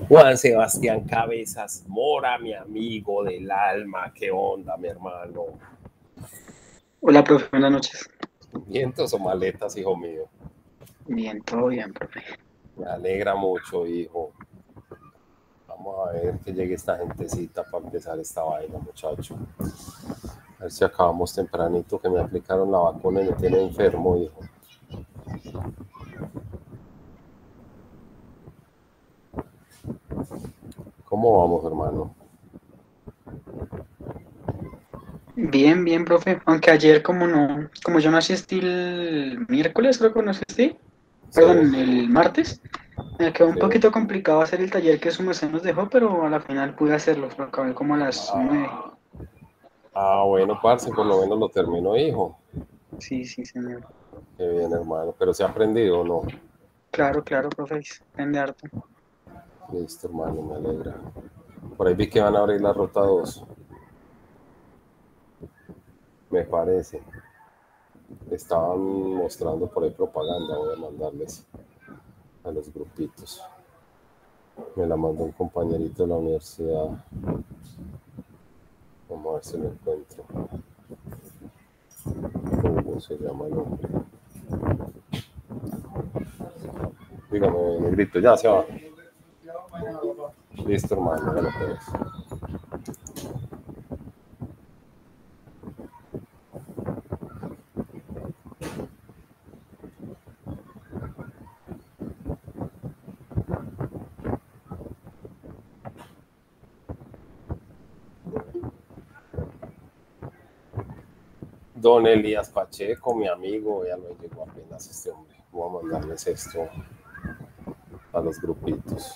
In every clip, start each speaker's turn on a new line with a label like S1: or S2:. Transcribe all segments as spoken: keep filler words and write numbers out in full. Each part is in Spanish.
S1: Juan Sebastián Cabezas Mora, mi amigo del alma, ¿qué onda, mi hermano?
S2: Hola, profe, buenas noches.
S1: ¿Vientos o maletas, hijo mío?
S2: Bien, todo bien, profe.
S1: Me alegra mucho, hijo. Vamos a ver que llegue esta gentecita para empezar esta vaina, muchacho. A ver si acabamos tempranito, que me aplicaron la vacuna y me tiene enfermo, hijo. ¿Cómo vamos, hermano?
S2: Bien, bien, profe. Aunque ayer como no, como yo no asistí el miércoles, creo que no asistí,
S1: Sí,
S2: perdón, el martes, me quedó un
S1: sí.
S2: poquito complicado hacer el taller que su merced nos dejó, pero a la final pude hacerlo, lo acabé como a las nueve.
S1: Ah, ah, bueno, parce, por lo menos lo terminó, hijo.
S2: Sí, sí, señor.
S1: Qué bien, hermano. Pero se ha aprendido o no.
S2: Claro, claro, profe, depende harto.
S1: Listo, hermano, me alegra. Por ahí vi que van a abrir la ruta dos. Me parece. Estaban mostrando por ahí propaganda. Voy a mandarles a los grupitos. Me la mandó un compañerito de la universidad. Vamos a ver si lo encuentro. ¿Cómo se llama el hombre? Dígame, negrito, ya se va. Listo, hermano, ya lo puedes. Don Elías Pacheco, mi amigo, ya lo llegó apenas este hombre. Voy a mandarles esto a los grupitos.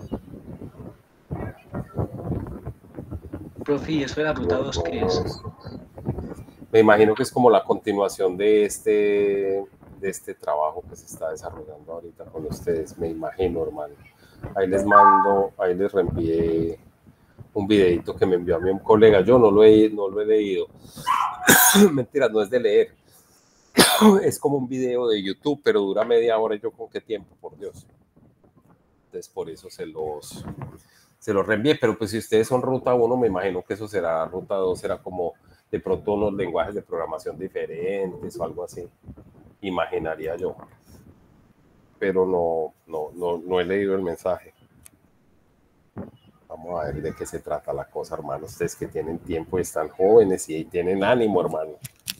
S2: Profe, ¿y eso de la ruta dos qué es?
S1: Me imagino que es como la continuación de este, de este trabajo que se está desarrollando ahorita con ustedes, me imagino, hermano. Ahí les mando, ahí les reenvié un videito que me envió a mí un colega. Yo no lo he, no lo he leído. Mentira, no es de leer. Es como un video de YouTube, pero dura media hora. ¿Y yo con qué tiempo, por Dios? Entonces, por eso se los, se los reenvié. Pero pues si ustedes son ruta uno, me imagino que eso será ruta dos, será como de pronto unos lenguajes de programación diferentes o algo así. Imaginaría yo. Pero no, no, no, no he leído el mensaje. Vamos a ver de qué se trata la cosa, hermano. Ustedes que tienen tiempo y están jóvenes y tienen ánimo, hermano.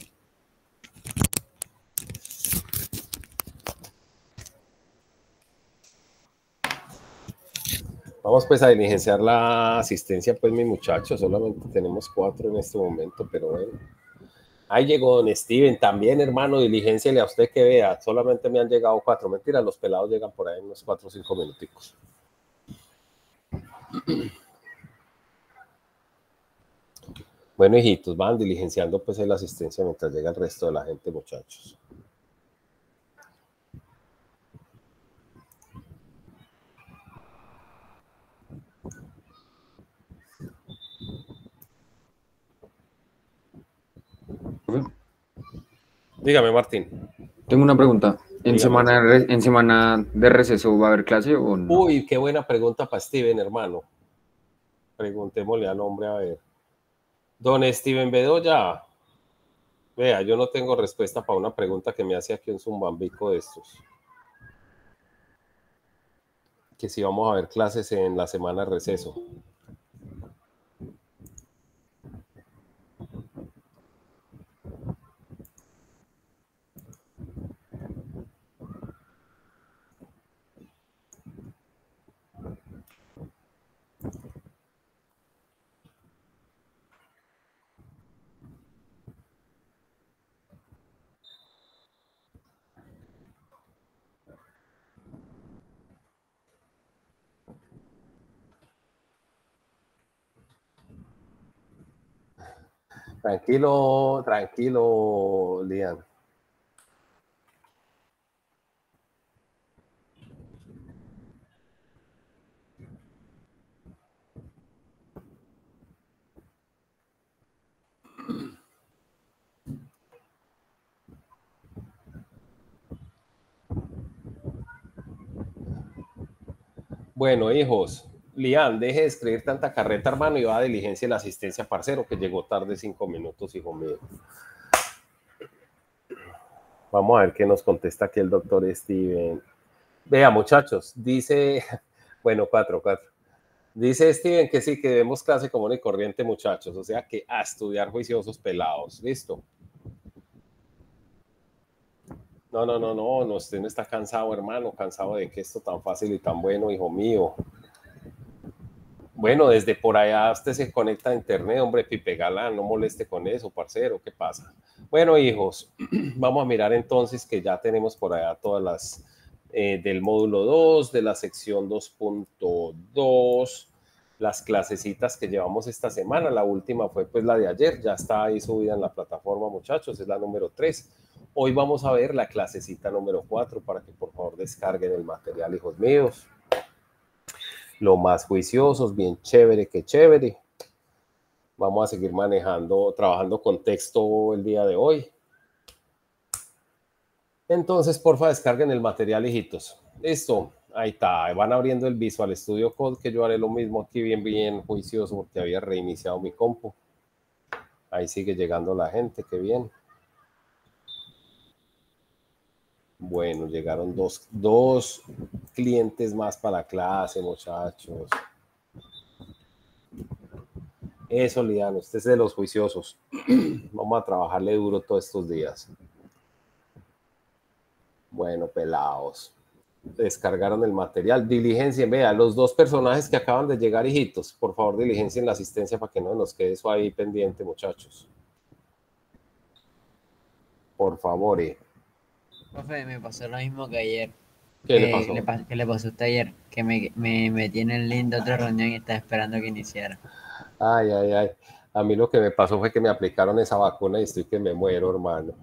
S1: Vamos pues a diligenciar la asistencia, pues mi muchacho. Solamente tenemos cuatro en este momento, pero bueno. Ahí llegó don Steven, también hermano, diligenciale a usted que vea. Solamente me han llegado cuatro. Mentira, los pelados llegan por ahí en unos cuatro o cinco minuticos. Bueno, hijitos, van diligenciando pues la asistencia mientras llega el resto de la gente, muchachos. Dígame, Martín.
S3: Tengo una pregunta. ¿En
S1: Dígame.
S3: semana, ¿En semana de receso va a haber clase o no?
S1: Uy, qué buena pregunta para Steven, hermano. Preguntémosle al hombre a ver. Don Steven Bedoya. Vea, yo no tengo respuesta para una pregunta que me hace aquí un zumbambico de estos. Que si vamos a ver clases en la semana de receso. Tranquilo, tranquilo, Lian. Bueno, hijos, Lian, deje de escribir tanta carreta, hermano, y va a diligencia la asistencia, parcero, que llegó tarde cinco minutos, hijo mío. Vamos a ver qué nos contesta aquí el doctor Steven. Vea, muchachos, dice, bueno, cuatro, cuatro. Dice Steven que sí, que debemos clase común y corriente, muchachos. O sea que a estudiar juiciosos pelados. ¿Listo? No, no, no, no, no, usted no está cansado, hermano. Cansado de que esto tan fácil y tan bueno, hijo mío. Bueno, desde por allá usted se conecta a internet, hombre, Pipe Galán, no moleste con eso, parcero, ¿qué pasa? Bueno, hijos, vamos a mirar entonces que ya tenemos por allá todas las eh, del módulo dos, de la sección dos punto dos, las clasecitas que llevamos esta semana. La última fue pues la de ayer, ya está ahí subida en la plataforma, muchachos, es la número tres. Hoy vamos a ver la clasecita número cuatro para que por favor descarguen el material, hijos míos. Lo más juiciosos, bien chévere, que chévere. Vamos a seguir manejando, trabajando con texto el día de hoy. Entonces, porfa, descarguen el material, hijitos. Listo, ahí está. Van abriendo el Visual Studio Code, que yo haré lo mismo aquí bien, bien juicioso, porque había reiniciado mi compu. Ahí sigue llegando la gente, qué bien. Bueno, llegaron dos, dos clientes más para la clase, muchachos. Eso, Liano, este es de los juiciosos. Vamos a trabajarle duro todos estos días. Bueno, pelados. Descargaron el material. Diligencien, vea, los dos personajes que acaban de llegar, hijitos. Por favor, diligencien la asistencia para que no nos quede eso ahí pendiente, muchachos. Por favor, eh.
S4: Profe, me pasó lo mismo que ayer.
S1: ¿Qué le pasó?
S4: Le pa- ¿Qué le pasó a usted ayer? Que me, me metí en el link de otra reunión y estaba esperando que iniciara.
S1: Ay, ay, ay. A mí lo que me pasó fue que me aplicaron esa vacuna y estoy que me muero, hermano.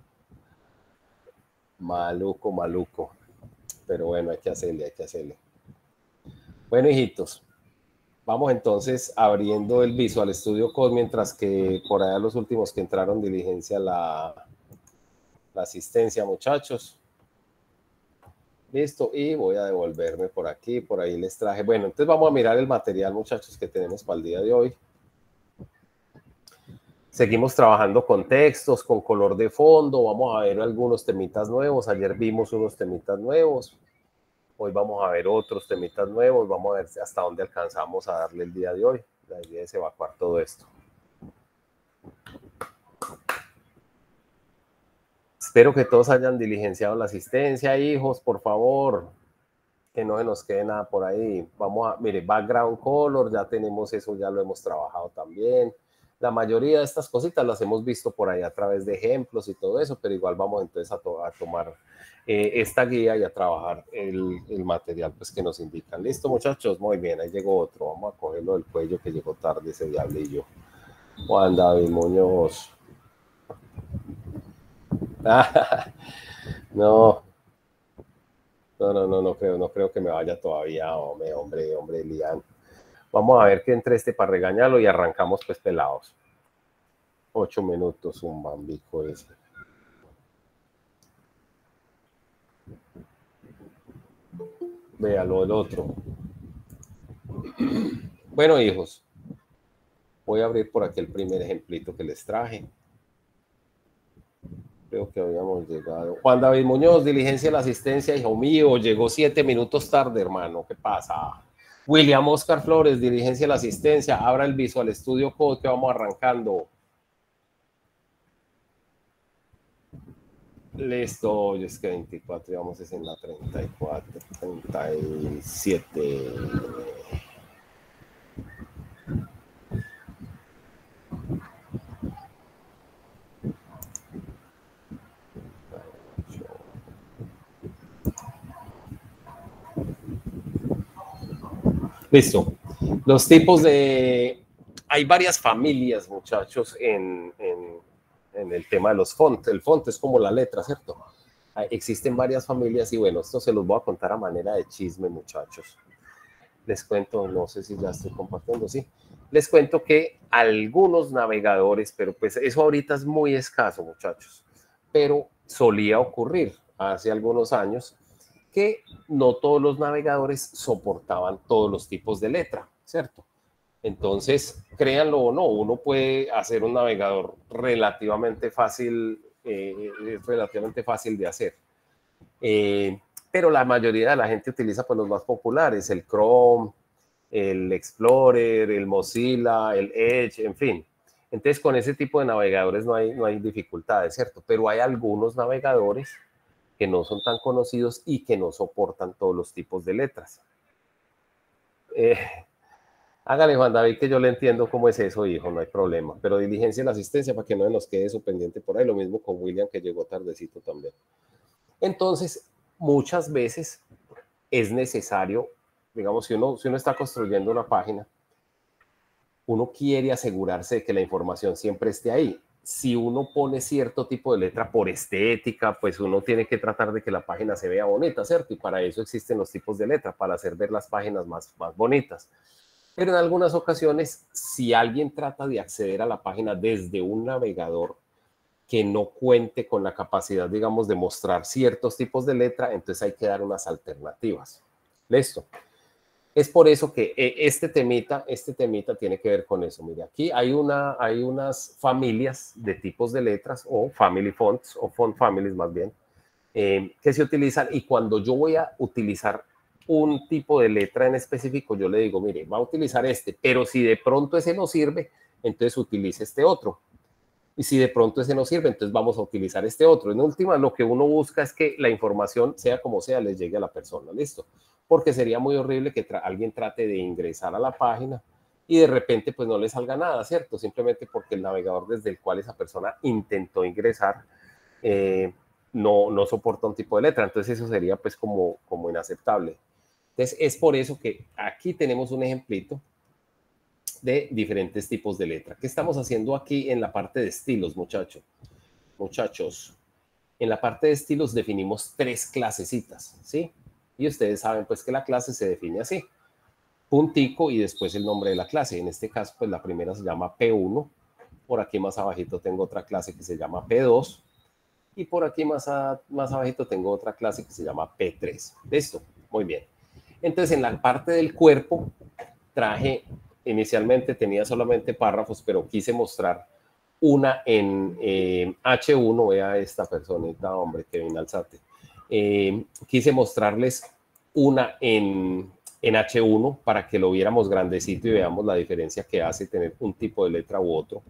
S1: Maluco, maluco. Pero bueno, hay que hacerle, hay que hacerle. Bueno, hijitos. Vamos entonces abriendo el Visual Studio Code mientras que por allá los últimos que entraron diligencia la, la asistencia, muchachos. Listo, y voy a devolverme por aquí, por ahí les traje. Bueno, entonces vamos a mirar el material, muchachos, que tenemos para el día de hoy. Seguimos trabajando con textos, con color de fondo. Vamos a ver algunos temitas nuevos. Ayer vimos unos temitas nuevos. Hoy vamos a ver otros temitas nuevos. Vamos a ver hasta dónde alcanzamos a darle el día de hoy. La idea es evacuar todo esto. Espero que todos hayan diligenciado la asistencia, hijos, por favor. Que no se nos quede nada por ahí. Vamos a, mire, background color, ya tenemos eso, ya lo hemos trabajado también. La mayoría de estas cositas las hemos visto por ahí a través de ejemplos y todo eso, pero igual vamos entonces a, to a tomar eh, esta guía y a trabajar el, el material pues, que nos indican. ¿Listo, muchachos? Muy bien, ahí llegó otro. Vamos a cogerlo del cuello que llegó tarde ese diablillo. Juan David Muñoz. no. No, no, no, no creo, no creo que me vaya todavía, hombre, hombre, hombre, Lian. Vamos a ver que entre este para regañarlo y arrancamos pues pelados. Ocho minutos, un bambico ese. Véalo el otro. Bueno, hijos, voy a abrir por aquí el primer ejemplito que les traje. Creo que habíamos llegado. Juan David Muñoz, diligencia de la asistencia, hijo mío, llegó siete minutos tarde, hermano. ¿Qué pasa? William Oscar Flores, diligencia de la asistencia. Abra el Visual Studio Code que vamos arrancando. Listo, es que veinticuatro, vamos en la treinta y cuatro, treinta y siete. Listo. Los tipos de... Hay varias familias, muchachos, en, en, en el tema de los fonts. El font es como la letra, ¿cierto? Existen varias familias y bueno, esto se los voy a contar a manera de chisme, muchachos. Les cuento, no sé si ya estoy compartiendo, sí. Les cuento que algunos navegadores, pero pues eso ahorita es muy escaso, muchachos, pero solía ocurrir hace algunos años que no todos los navegadores soportaban todos los tipos de letra. ¿cierto? Entonces, créanlo o no, uno puede hacer un navegador relativamente fácil, eh, relativamente fácil de hacer. Eh, pero la mayoría de la gente utiliza pues los más populares, el Chrome, el Explorer, el Mozilla, el Edge, en fin. Entonces, con ese tipo de navegadores no hay, no hay dificultades, ¿cierto? Pero hay algunos navegadores que no son tan conocidos y que no soportan todos los tipos de letras. Eh, hágale, Juan David, que yo le entiendo cómo es eso, hijo, no hay problema. Pero diligencia la asistencia para que no nos quede eso pendiente por ahí. Lo mismo con William, que llegó tardecito también. Entonces, muchas veces es necesario, digamos, si uno, si uno está construyendo una página, uno quiere asegurarse de que la información siempre esté ahí. Si uno pone cierto tipo de letra por estética, pues uno tiene que tratar de que la página se vea bonita, ¿cierto? Y para eso existen los tipos de letra, para hacer ver las páginas más, más bonitas. Pero en algunas ocasiones, si alguien trata de acceder a la página desde un navegador que no cuente con la capacidad, digamos, de mostrar ciertos tipos de letra, entonces hay que dar unas alternativas. ¿Listo? Es por eso que este temita, este temita tiene que ver con eso. Mire, aquí hay, una, hay unas familias de tipos de letras, o family fonts, o font families más bien, eh, que se utilizan, y cuando yo voy a utilizar un tipo de letra en específico, yo le digo, mire, va a utilizar este, pero si de pronto ese no sirve, entonces utilice este otro. Y si de pronto ese no sirve, entonces vamos a utilizar este otro. En última, lo que uno busca es que la información, sea como sea, les llegue a la persona. ¿Listo? Porque sería muy horrible que tra- alguien trate de ingresar a la página y de repente pues no le salga nada, ¿cierto? Simplemente porque el navegador desde el cual esa persona intentó ingresar eh, no, no soporta un tipo de letra. Entonces eso sería pues como, como inaceptable. Entonces es por eso que aquí tenemos un ejemplito de diferentes tipos de letra. ¿Qué estamos haciendo aquí en la parte de estilos, muchachos? Muchachos, en la parte de estilos definimos tres clasecitas, ¿sí? Y ustedes saben pues que la clase se define así. Puntico y después el nombre de la clase. En este caso, pues la primera se llama P uno. Por aquí más abajito tengo otra clase que se llama P dos. Y por aquí más, a, más abajito tengo otra clase que se llama P tres. ¿Listo? Muy bien. Entonces, en la parte del cuerpo traje, inicialmente tenía solamente párrafos, pero quise mostrar una en eh, H uno. Vea esta personita, hombre, Kevin Alzate. Eh, quise mostrarles una en, en H uno para que lo viéramos grandecito y veamos la diferencia que hace tener un tipo de letra u otro.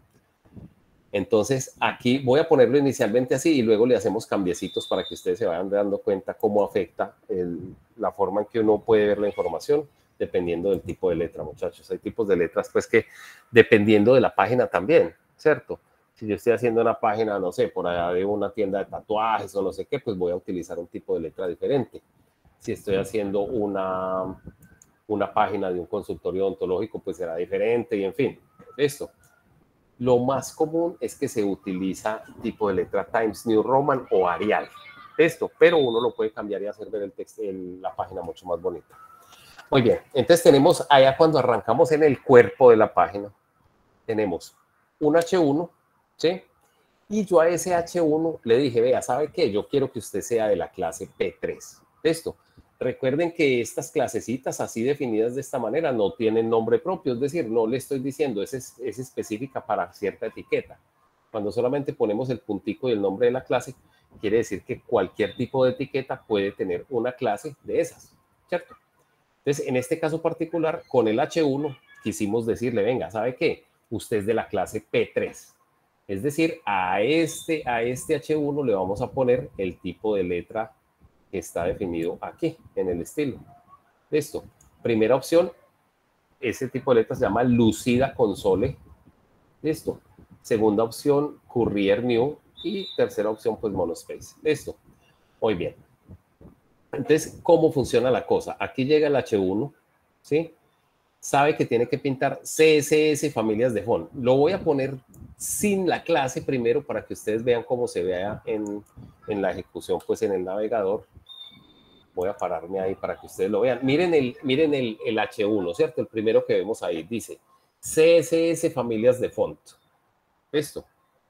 S1: Entonces, aquí voy a ponerlo inicialmente así y luego le hacemos cambiecitos para que ustedes se vayan dando cuenta cómo afecta el, la forma en que uno puede ver la información dependiendo del tipo de letra, muchachos. Hay tipos de letras, pues, que dependiendo de la página también, ¿cierto? Si yo estoy haciendo una página, no sé, por allá de una tienda de tatuajes o no sé qué, pues voy a utilizar un tipo de letra diferente. Si estoy haciendo una, una página de un consultorio odontológico, pues será diferente y en fin, esto. Lo más común es que se utiliza tipo de letra Times New Roman o Arial. Esto, pero uno lo puede cambiar y hacer ver el texto, el, la página mucho más bonita. Muy bien, entonces tenemos allá cuando arrancamos en el cuerpo de la página, tenemos un H uno, ¿sí? Y yo a ese H uno le dije, vea, ¿sabe qué? Yo quiero que usted sea de la clase P tres. Esto. Recuerden que estas clasecitas así definidas de esta manera no tienen nombre propio, es decir, no le estoy diciendo, es, es específica para cierta etiqueta. Cuando solamente ponemos el puntico y el nombre de la clase, quiere decir que cualquier tipo de etiqueta puede tener una clase de esas, ¿cierto? Entonces, en este caso particular, con el H uno, quisimos decirle, venga, ¿sabe qué? Usted es de la clase P tres. Es decir, a este, a este H uno le vamos a poner el tipo de letra que está definido aquí, en el estilo. Listo. Primera opción, ese tipo de letra se llama Lucida Console. Listo. Segunda opción, Courier New. Y tercera opción, pues Monospace. Listo. Muy bien. Entonces, ¿cómo funciona la cosa? Aquí llega el H uno, ¿sí? Sabe que tiene que pintar C S S familias de font. Lo voy a poner sin la clase primero para que ustedes vean cómo se vea en, en la ejecución, pues en el navegador. Voy a pararme ahí para que ustedes lo vean. Miren el, miren el, el H uno, ¿cierto? El primero que vemos ahí dice C S S familias de font. Esto.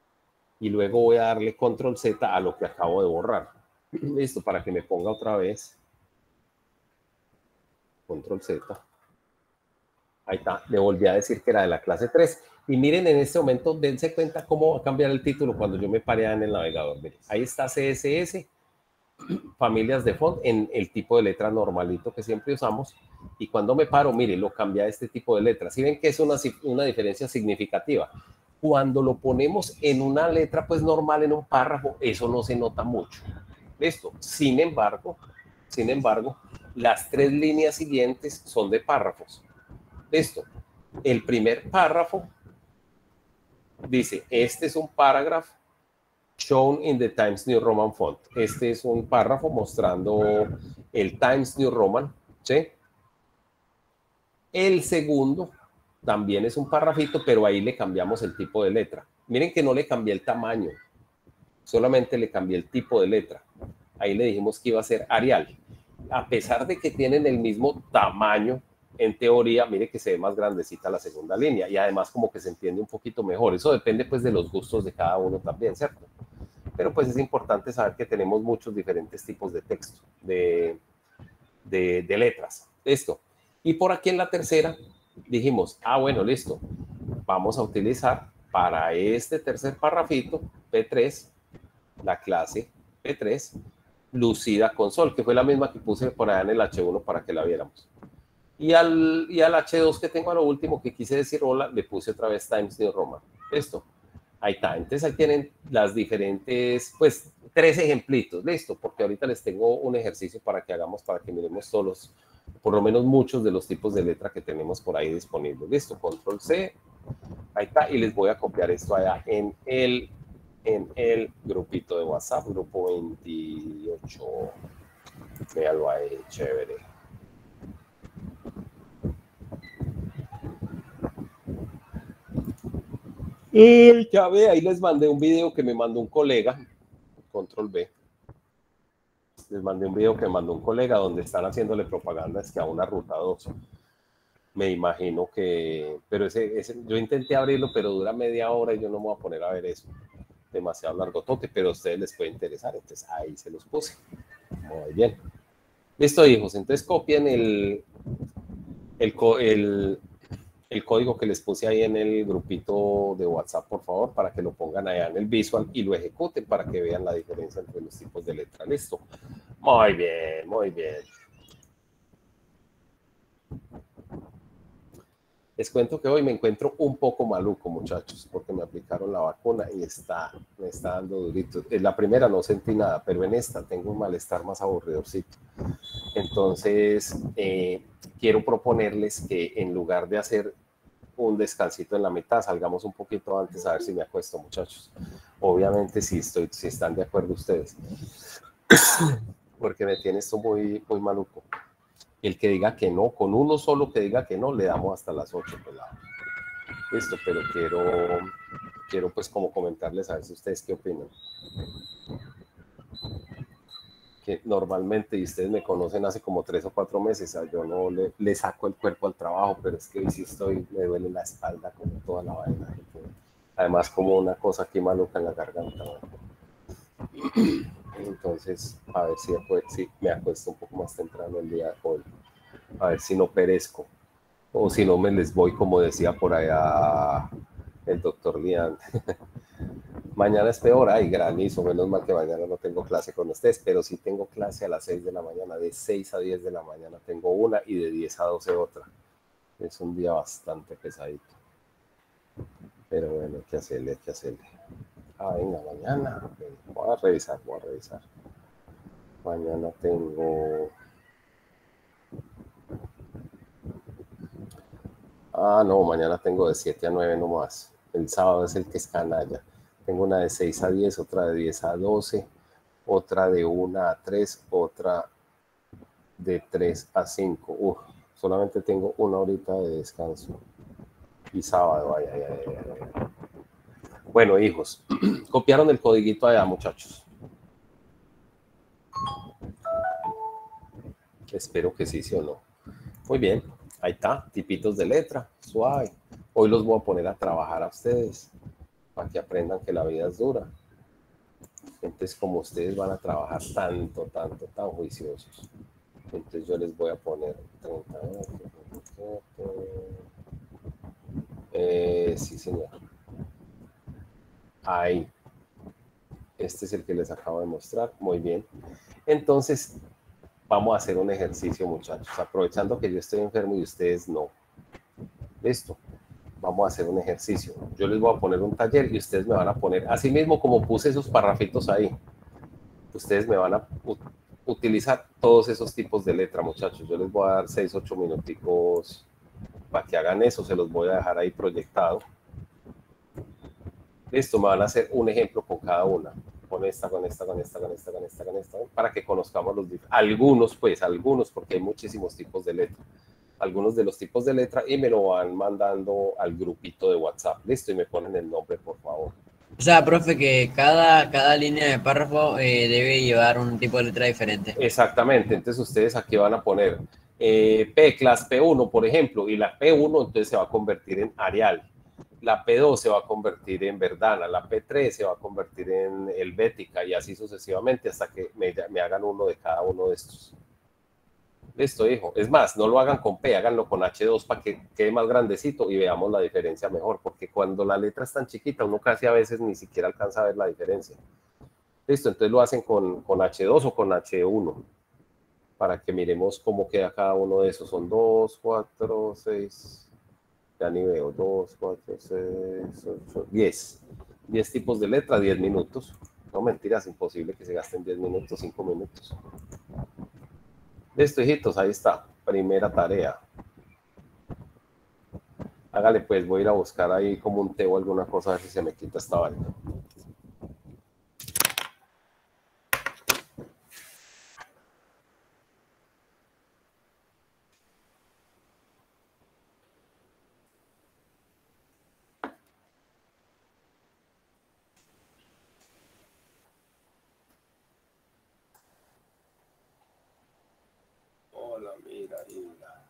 S1: Y luego voy a darle control Z a lo que acabo de borrar. Listo, para que me ponga otra vez. control Z. Ahí está, le volví a decir que era de la clase tres. Y miren, en este momento, dense cuenta cómo va a cambiar el título cuando yo me pare en el navegador. Miren, ahí está C S S, familias de font, en el tipo de letra normalito que siempre usamos. Y cuando me paro, mire, lo cambia a este tipo de letra. ¿Sí ven que es una, una diferencia significativa? Cuando lo ponemos en una letra, pues normal, en un párrafo, eso no se nota mucho. ¿Listo? Sin embargo, sin embargo, las tres líneas siguientes son de párrafos. ¿Listo? El primer párrafo dice, este es un paragraph shown in the Times New Roman font. Este es un párrafo mostrando el Times New Roman, ¿sí? El segundo también es un parrafito, pero ahí le cambiamos el tipo de letra. Miren que no le cambié el tamaño, solamente le cambié el tipo de letra. Ahí le dijimos que iba a ser Arial. A pesar de que tienen el mismo tamaño, en teoría, mire que se ve más grandecita la segunda línea y además como que se entiende un poquito mejor. Eso depende pues de los gustos de cada uno también, ¿cierto? Pero pues es importante saber que tenemos muchos diferentes tipos de texto, de, de, de letras. Esto. Y por aquí en la tercera dijimos, ah, bueno, listo. Vamos a utilizar para este tercer parrafito, P tres, la clase P tres, Lucida Console, que fue la misma que puse por allá en el H uno para que la viéramos. Y al, y al H dos que tengo a lo último que quise decir hola, le puse otra vez Times New Roman. Esto. Ahí está. Entonces ahí tienen las diferentes, pues, tres ejemplitos. Listo, porque ahorita les tengo un ejercicio para que hagamos, para que miremos todos los, por lo menos muchos de los tipos de letra que tenemos por ahí disponibles. Listo, control C. Ahí está. Y les voy a copiar esto allá en el, en el grupito de WhatsApp, grupo veintiocho. Véalo ahí, chévere. Y ya ve, ahí les mandé un video que me mandó un colega, control B, les mandé un video que me mandó un colega donde están haciéndole propaganda es que a una ruta dos. Me imagino que, pero ese, ese, yo intenté abrirlo, pero dura media hora y yo no me voy a poner a ver eso. Demasiado largotote, pero a ustedes les puede interesar, entonces ahí se los puse. Muy bien. Listo, hijos, entonces copien el, el, el el código que les puse ahí en el grupito de WhatsApp, por favor, para que lo pongan allá en el visual y lo ejecuten para que vean la diferencia entre los tipos de letra. Listo. Muy bien, muy bien. Les cuento que hoy me encuentro un poco maluco, muchachos, porque me aplicaron la vacuna y está, me está dando durito. En la primera no sentí nada, pero en esta tengo un malestar más aburridorcito. Entonces, eh, quiero proponerles que en lugar de hacer un descansito en la mitad, salgamos un poquito antes a ver si me acuesto, muchachos. Obviamente, si, estoy, si están de acuerdo ustedes, porque me tiene esto muy, muy maluco. El que diga que no, con uno solo que diga que no, le damos hasta las ocho, pelado. Listo, pero quiero, quiero pues como comentarles a ver si ustedes qué opinan. Que normalmente, y ustedes me conocen hace como tres o cuatro meses, yo no le, le saco el cuerpo al trabajo, pero es que hoy sí estoy, me duele la espalda como toda la vaina. Además como una cosa aquí maluca en la garganta. ¿no? Entonces, a ver si, si me acuesto un poco más temprano el día de hoy. A ver si no perezco. O si no me les voy, como decía por allá el doctor Lian. Mañana es peor, ay, granizo, menos mal que mañana no tengo clase con ustedes, pero sí tengo clase a las seis de la mañana, de seis a diez de la mañana tengo una y de diez a doce otra. Es un día bastante pesadito. Pero bueno, hay que hacerle, hay que hacerle. Ah, venga, mañana, voy a revisar, voy a revisar. Mañana tengo... Ah, no, mañana tengo de siete a nueve nomás. El sábado es el que es canalla. Tengo una de seis a diez, otra de diez a doce, otra de una a tres, otra de tres a cinco. Uf, solamente tengo una horita de descanso. Y sábado, ay, ay, ay, ay. Bueno, hijos, copiaron el codiguito allá, muchachos. Espero que sí, sí o no. Muy bien, ahí está, tipitos de letra, suave. Hoy los voy a poner a trabajar a ustedes, para que aprendan que la vida es dura. Entonces, como ustedes van a trabajar tanto, tanto, tan juiciosos, entonces yo les voy a poner treinta, Eh, sí, señor. Ahí. Este es el que les acabo de mostrar. Muy bien. Entonces, vamos a hacer un ejercicio, muchachos. Aprovechando que yo estoy enfermo y ustedes no. Listo. Vamos a hacer un ejercicio. Yo les voy a poner un taller y ustedes me van a poner, así mismo como puse esos parrafitos ahí, ustedes me van a utilizar todos esos tipos de letra, muchachos. Yo les voy a dar seis, ocho minuticos para que hagan eso. Se los voy a dejar ahí proyectado. Listo, me van a hacer un ejemplo con cada una. Con esta, con esta, con esta, con esta, con esta, con esta, para que conozcamos los diferentes. Algunos, pues, algunos, porque hay muchísimos tipos de letra. Algunos de los tipos de letra y me lo van mandando al grupito de WhatsApp. Listo, y me ponen el nombre, por favor.
S4: O sea, profe, que cada, cada línea de párrafo eh, debe llevar un tipo de letra diferente.
S1: Exactamente, entonces ustedes aquí van a poner eh, P, clase P uno, por ejemplo, y la P uno entonces se va a convertir en Arial. La P dos se va a convertir en Verdana, la P tres se va a convertir en Helvética y así sucesivamente hasta que me, me hagan uno de cada uno de estos. Listo, hijo. Es más, no lo hagan con P, háganlo con H dos para que quede más grandecito y veamos la diferencia mejor, porque cuando la letra es tan chiquita, uno casi a veces ni siquiera alcanza a ver la diferencia. Listo, entonces lo hacen con, con H dos o con H uno, para que miremos cómo queda cada uno de esos. Son dos, cuatro, seis, ya ni veo, dos, cuatro, seis, ocho, diez. diez tipos de letra, diez minutos. No, mentiras, imposible que se gasten diez minutos, cinco minutos. Listo, hijitos, ahí está. Primera tarea. Hágale pues, voy a ir a buscar ahí como un té o alguna cosa a ver si se me quita esta vaina. Hola, mira, Hilda.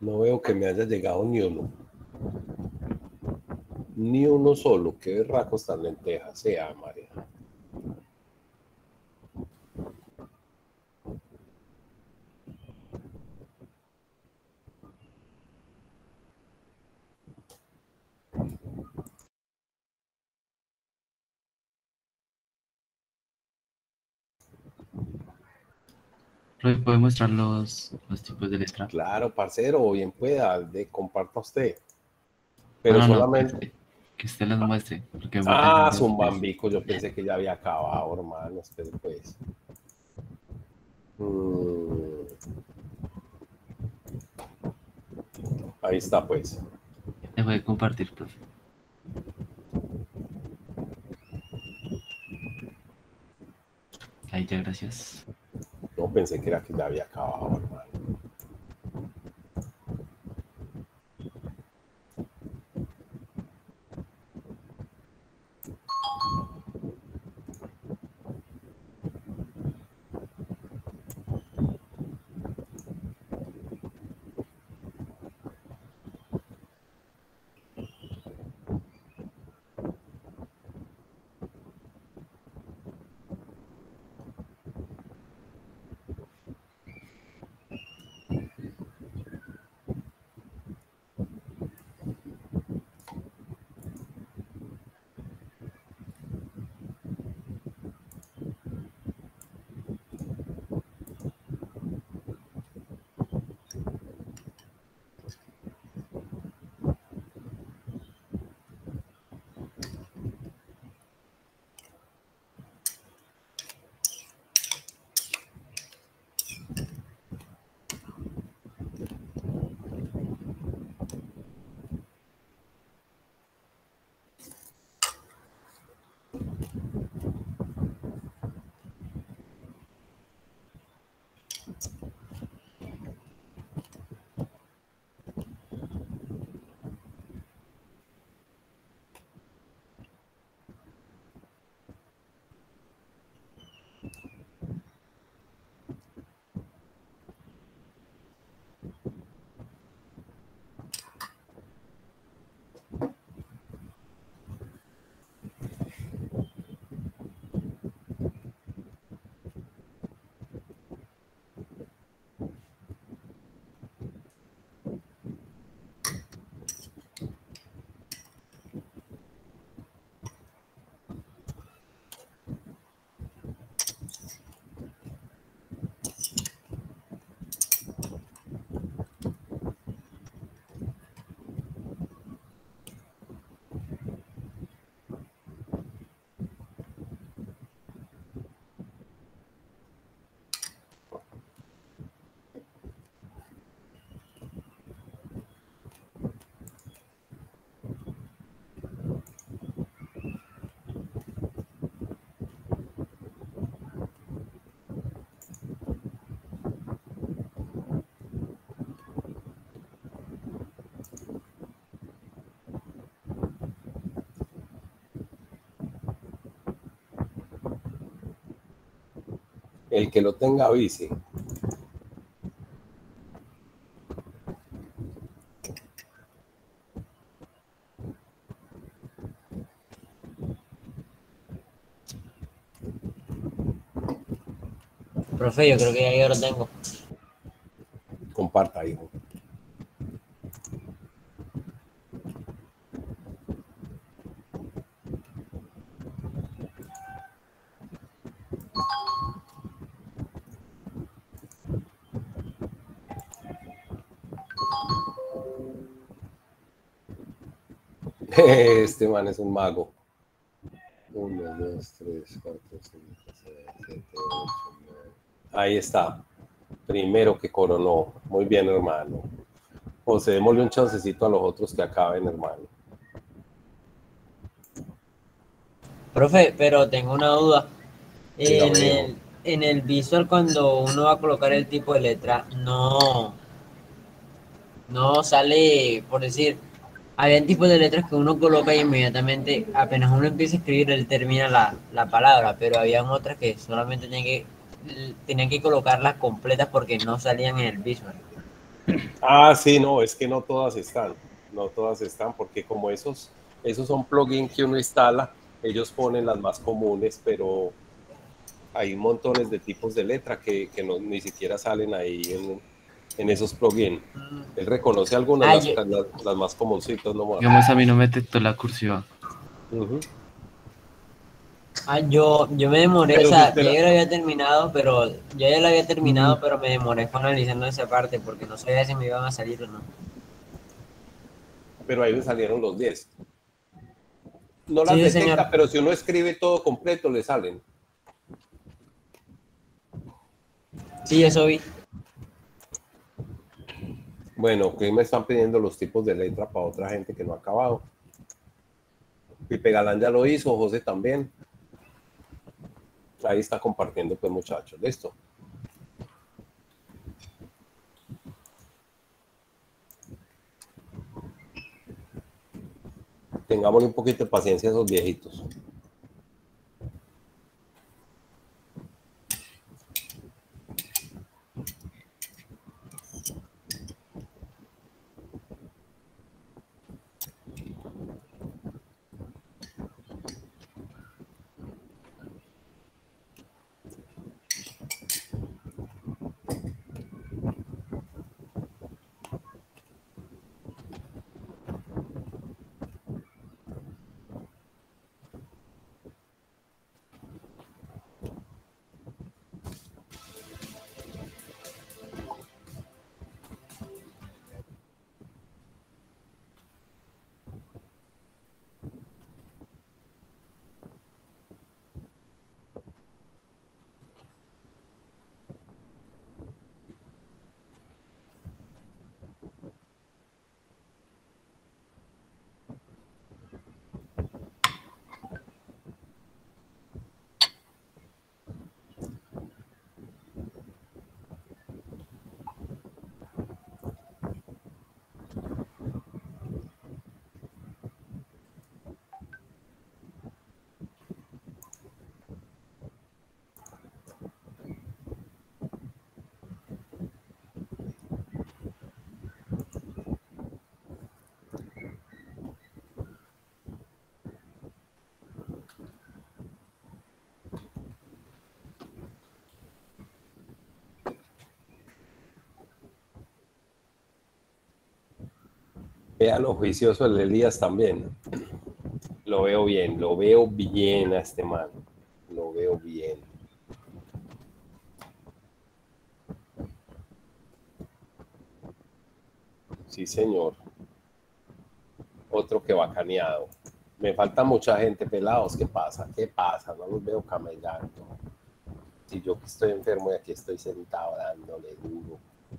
S1: No veo que me haya llegado ni uno. Ni uno solo. Qué berracos tan lentejas sea, María.
S5: ¿Profe, puede mostrar los, los tipos de letra?
S1: Claro, parcero, bien pueda, de comparta usted.
S5: No,
S1: Pero
S5: no, no, que
S1: solamente.
S5: usted, que usted los muestre. Porque me
S1: Ah,
S5: parece-
S1: Zumbambico, yo pensé que ya había acabado, hermano. Espere, pues. Mm. Ahí está, pues.
S5: Dejo de compartir, profe. Ahí ya, gracias.
S1: No pensé que era que ya había acabado, hermano. El que lo tenga avise.
S4: Profe, yo creo que ya yo lo tengo.
S1: Comparta, hijo. Este man es un mago. Uno, dos, tres, cuatro, cinco, seis, siete, ocho, nueve. Ahí está. Primero que coronó. Muy bien, hermano. José, démosle un chancecito a los otros que acaben, hermano.
S4: Profe, pero tengo una duda.
S1: Dígame,
S4: En
S1: hijo.
S4: el, en el visual, cuando uno va a colocar el tipo de letra, no, no sale, por decir, había tipos de letras que uno coloca y inmediatamente, apenas uno empieza a escribir, él termina la, la palabra, pero habían otras que solamente tenían que, tenían que colocarlas completas porque no salían en el visual.
S1: Ah, sí, no, es que no todas están, no todas están, porque como esos, esos son plugins que uno instala, ellos ponen las más comunes, pero hay montones de tipos de letra que, que no, ni siquiera salen ahí en, en esos plugins. Él reconoce algunas,
S4: Ah,
S1: las,
S4: yo,
S1: las, las más comuncitas nomás.
S5: Digamos, a mí no me detectó la cursiva.
S1: Ujú.
S4: ah, yo, yo me demoré, o
S1: Pero si
S4: sea,
S1: usted,
S4: ya
S1: la-
S4: yo lo había terminado, pero yo ya lo había
S5: Mm,
S4: terminado, pero me demoré fue analizando esa parte porque no sabía si me iban a salir o no.
S1: pero ahí le salieron los diez. No
S4: Sí,
S1: las
S4: sí, señor.
S1: detecta, pero si uno escribe todo completo, le salen.
S4: Sí, eso vi.
S1: Bueno, que me están pidiendo los tipos de letra para otra gente que no ha acabado. Pipe Galán ya lo hizo, José también. Ahí está compartiendo, pues, muchachos. Listo. Tengámosle un poquito de paciencia a esos viejitos. Vea lo juicioso el Elías también. Lo veo bien, lo veo bien a este man. Lo veo bien. Sí, señor. Otro que bacaneado. Me falta mucha gente, pelados. ¿Qué pasa? ¿Qué pasa? No los veo camellando. Si yo que estoy enfermo y aquí estoy sentado dándole duro.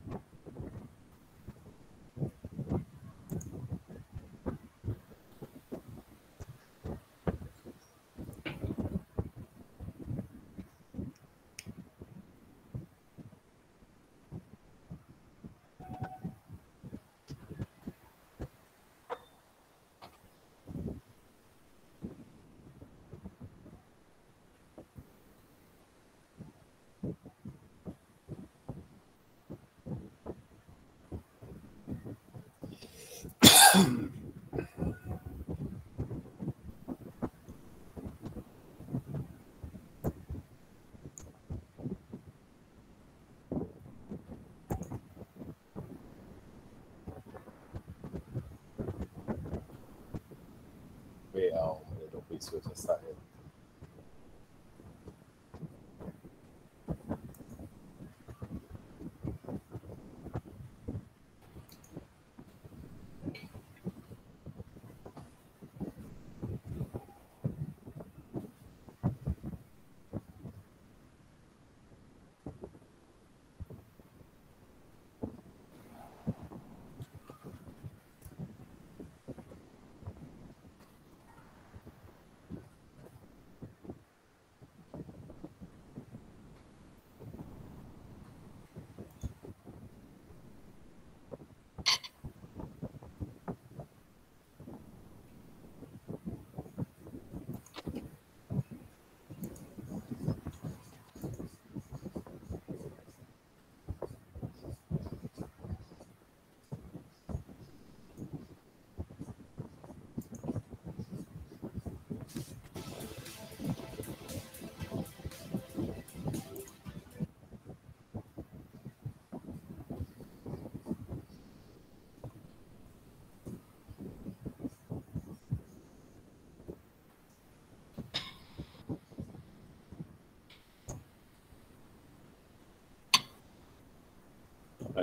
S1: Vea, hombre, lo juicioso esta gente.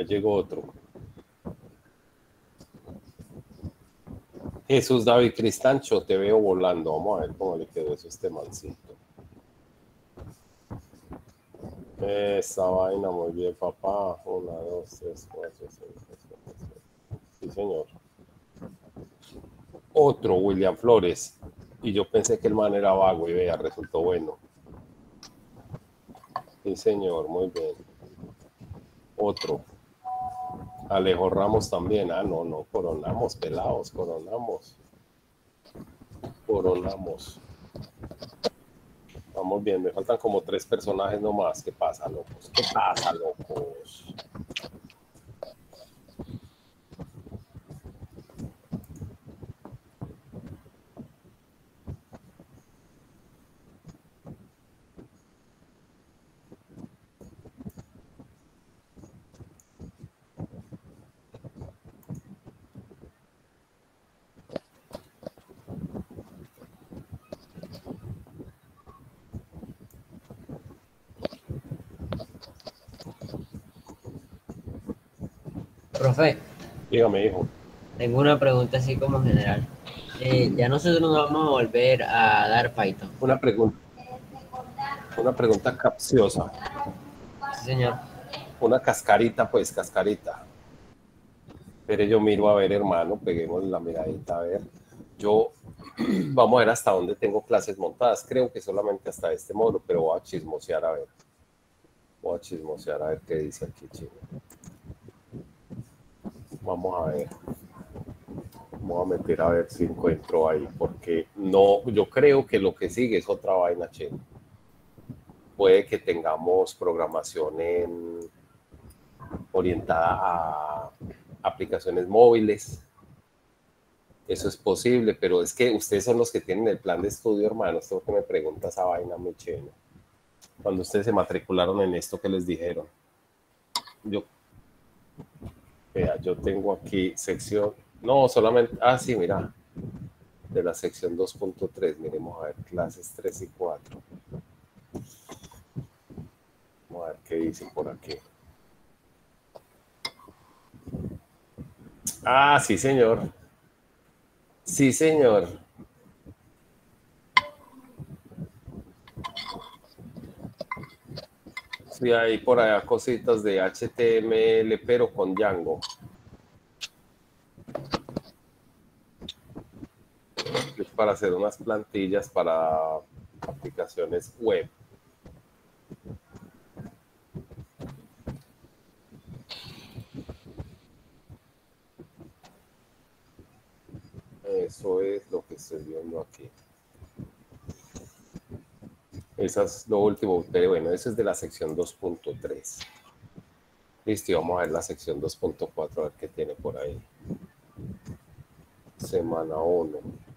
S1: Ahí llegó otro. Jesús David Cristancho, te veo volando. Vamos a ver cómo le quedó eso a este mancito. Esa vaina, muy bien, papá. Una, dos, tres, cuatro, cinco, seis, siete, ocho. Sí, señor. Otro, William Flores. Y yo pensé que el man era vago y vea, resultó bueno. Sí, señor, muy bien. Otro. Alejo Ramos también. Ah, no, no, coronamos, pelados, coronamos. Coronamos. Vamos bien, me faltan como tres personajes nomás. ¿Qué pasa, locos? ¿Qué pasa, locos?
S4: Profe,
S1: Dígame, hijo.
S4: tengo una pregunta así como general. Eh, ya nosotros nos vamos a volver a dar Python.
S1: Una pregunta. Una pregunta capciosa.
S4: Sí, señor.
S1: Una cascarita, pues, cascarita. Pero yo miro a ver, hermano, peguemos la miradita a ver. Yo, vamos a ver hasta dónde tengo clases montadas. Creo que solamente hasta este módulo, pero voy a chismosear a ver. Voy a chismosear a ver qué dice aquí, chino. Vamos a ver. Voy a meter a ver si encuentro ahí, porque no, yo creo que lo que sigue es otra vaina, chino. Puede que tengamos programación en, orientada a aplicaciones móviles. Eso es posible, pero es que ustedes son los que tienen el plan de estudio, hermano. Esto que me pregunta esa vaina muy chévere. Cuando ustedes se matricularon en esto, ¿qué les dijeron? Yo, vea, yo tengo aquí sección, no, solamente, ah, sí, mira, de la sección dos punto tres, miremos a ver, clases tres y cuatro. Vamos a ver qué dice por aquí. Ah, sí, señor. Sí, señor. Sí, hay por allá cositas de H T M L, pero con Django. Es para hacer unas plantillas para aplicaciones web. Eso es lo que estoy viendo aquí. Eso es lo último, pero bueno, eso es de la sección dos punto tres. Listo, y vamos a ver la sección dos punto cuatro, a ver qué tiene por ahí. Semana uno.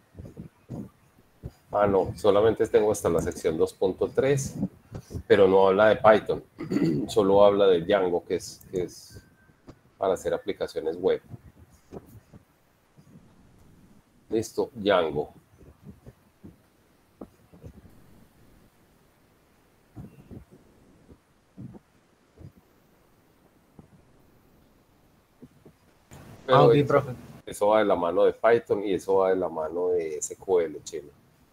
S1: Ah, no, solamente tengo hasta la sección dos punto tres, pero no habla de Python, solo habla de Django, que es, que es para hacer aplicaciones web. Listo, Django. Pero
S4: Ah, ok,
S1: eso,
S4: profe.
S1: eso va de la mano de Python y eso va de la mano de S Q L, chino.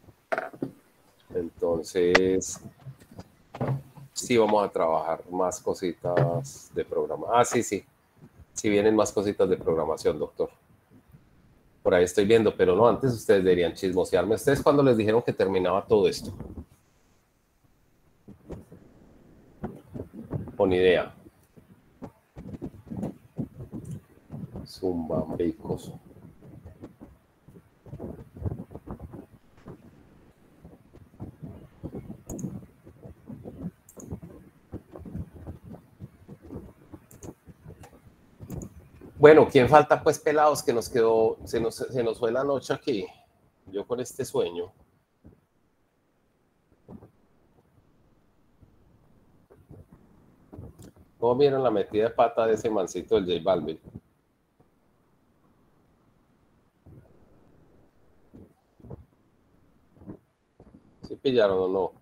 S1: Entonces, sí vamos a trabajar más cositas de programación. Ah, sí, sí. Sí vienen más cositas de programación, doctor. Por ahí estoy viendo, pero no, antes ustedes deberían chismosearme. ¿Ustedes cuándo les dijeron que terminaba todo esto? Con idea. Zumbambicos. Bueno, ¿quién falta? Pues pelados, que nos quedó, se nos, se nos fue la noche aquí. Yo con este sueño. ¿Cómo vieron la metida de pata de ese mancito del J Balvin? ¿Sí pillaron o no?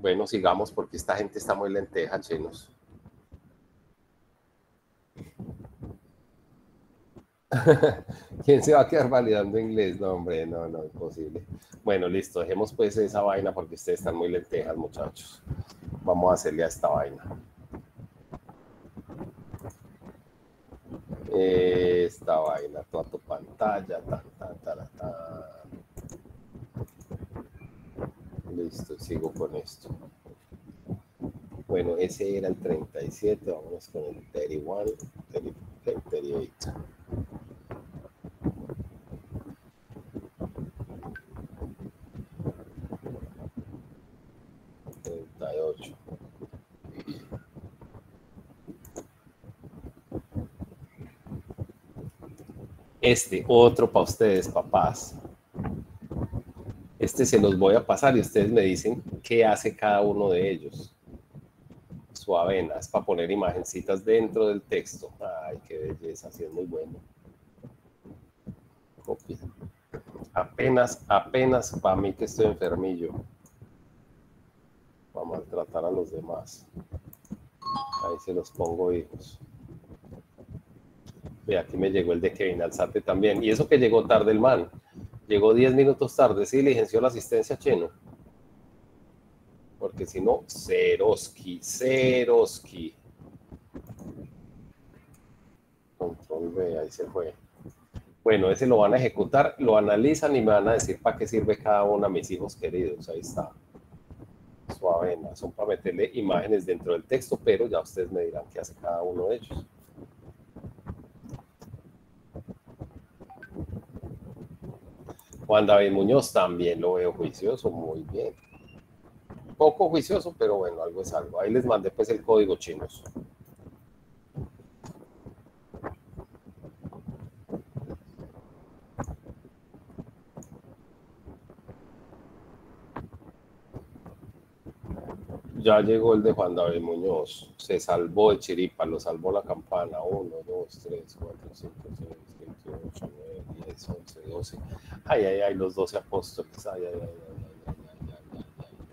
S1: Bueno, sigamos porque esta gente está muy lenteja, chenos. ¿Quién se va a quedar validando inglés? No, hombre, no, no, imposible. Bueno, listo, dejemos pues esa vaina porque ustedes están muy lentejas, muchachos. Vamos a hacerle a esta vaina. Esta vaina, toda tu pantalla, tan, tan, tan, tan. Listo, sigo con esto. Bueno, ese era el treinta y siete, vamos con el treinta y uno, treinta y ocho. treinta y ocho. Este, otro para ustedes, papás. Este se los voy a pasar y ustedes me dicen qué hace cada uno de ellos. Su avena, es para poner imagencitas dentro del texto. Ay, qué belleza, así es muy bueno. Copia. Apenas, apenas para mí que estoy enfermillo. Vamos a tratar a los demás. Ahí se los pongo, hijos. Ve, aquí me llegó el de Kevin Alzate también. Y eso que llegó tarde el man. Llegó diez minutos tarde. Sí, diligenció la asistencia, Cheno. Porque si no, Ceroski, Ceroski. Control V, ahí se fue. Bueno, ese lo van a ejecutar, lo analizan y me van a decir para qué sirve cada uno a mis hijos queridos. Ahí está. Suavena, son para meterle imágenes dentro del texto, pero ya ustedes me dirán qué hace cada uno de ellos. Juan David Muñoz también lo veo juicioso, muy bien. Poco juicioso, pero bueno, algo es algo. Ahí les mandé pues el código, chinos. Ya llegó el de Juan David Muñoz. Se salvó de chiripa, lo salvó la campana. uno, dos, tres, cuatro, cinco, seis, siete, ocho, nueve, diez, once, doce. Ay, ay, ay, los doce apóstoles. Ay, ay, ay, ay, ay, ay, ay, ay, ay, ay.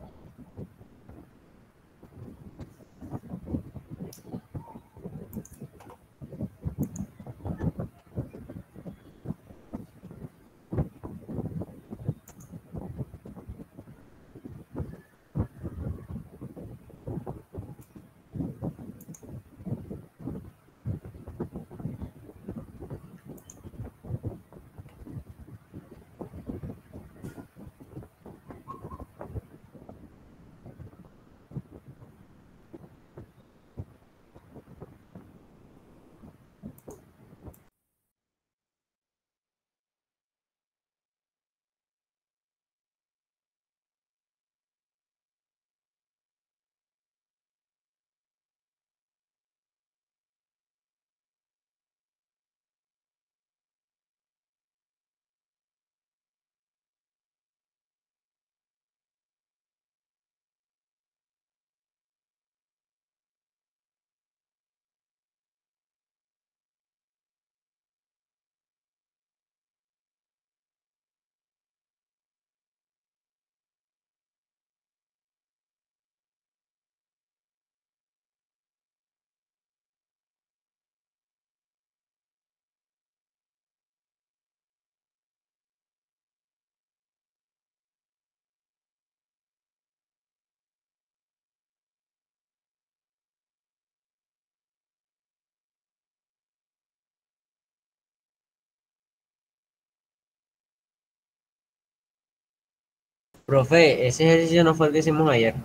S4: Profe, ese ejercicio no fue el que hicimos ayer.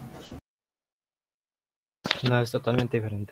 S6: No, es totalmente diferente.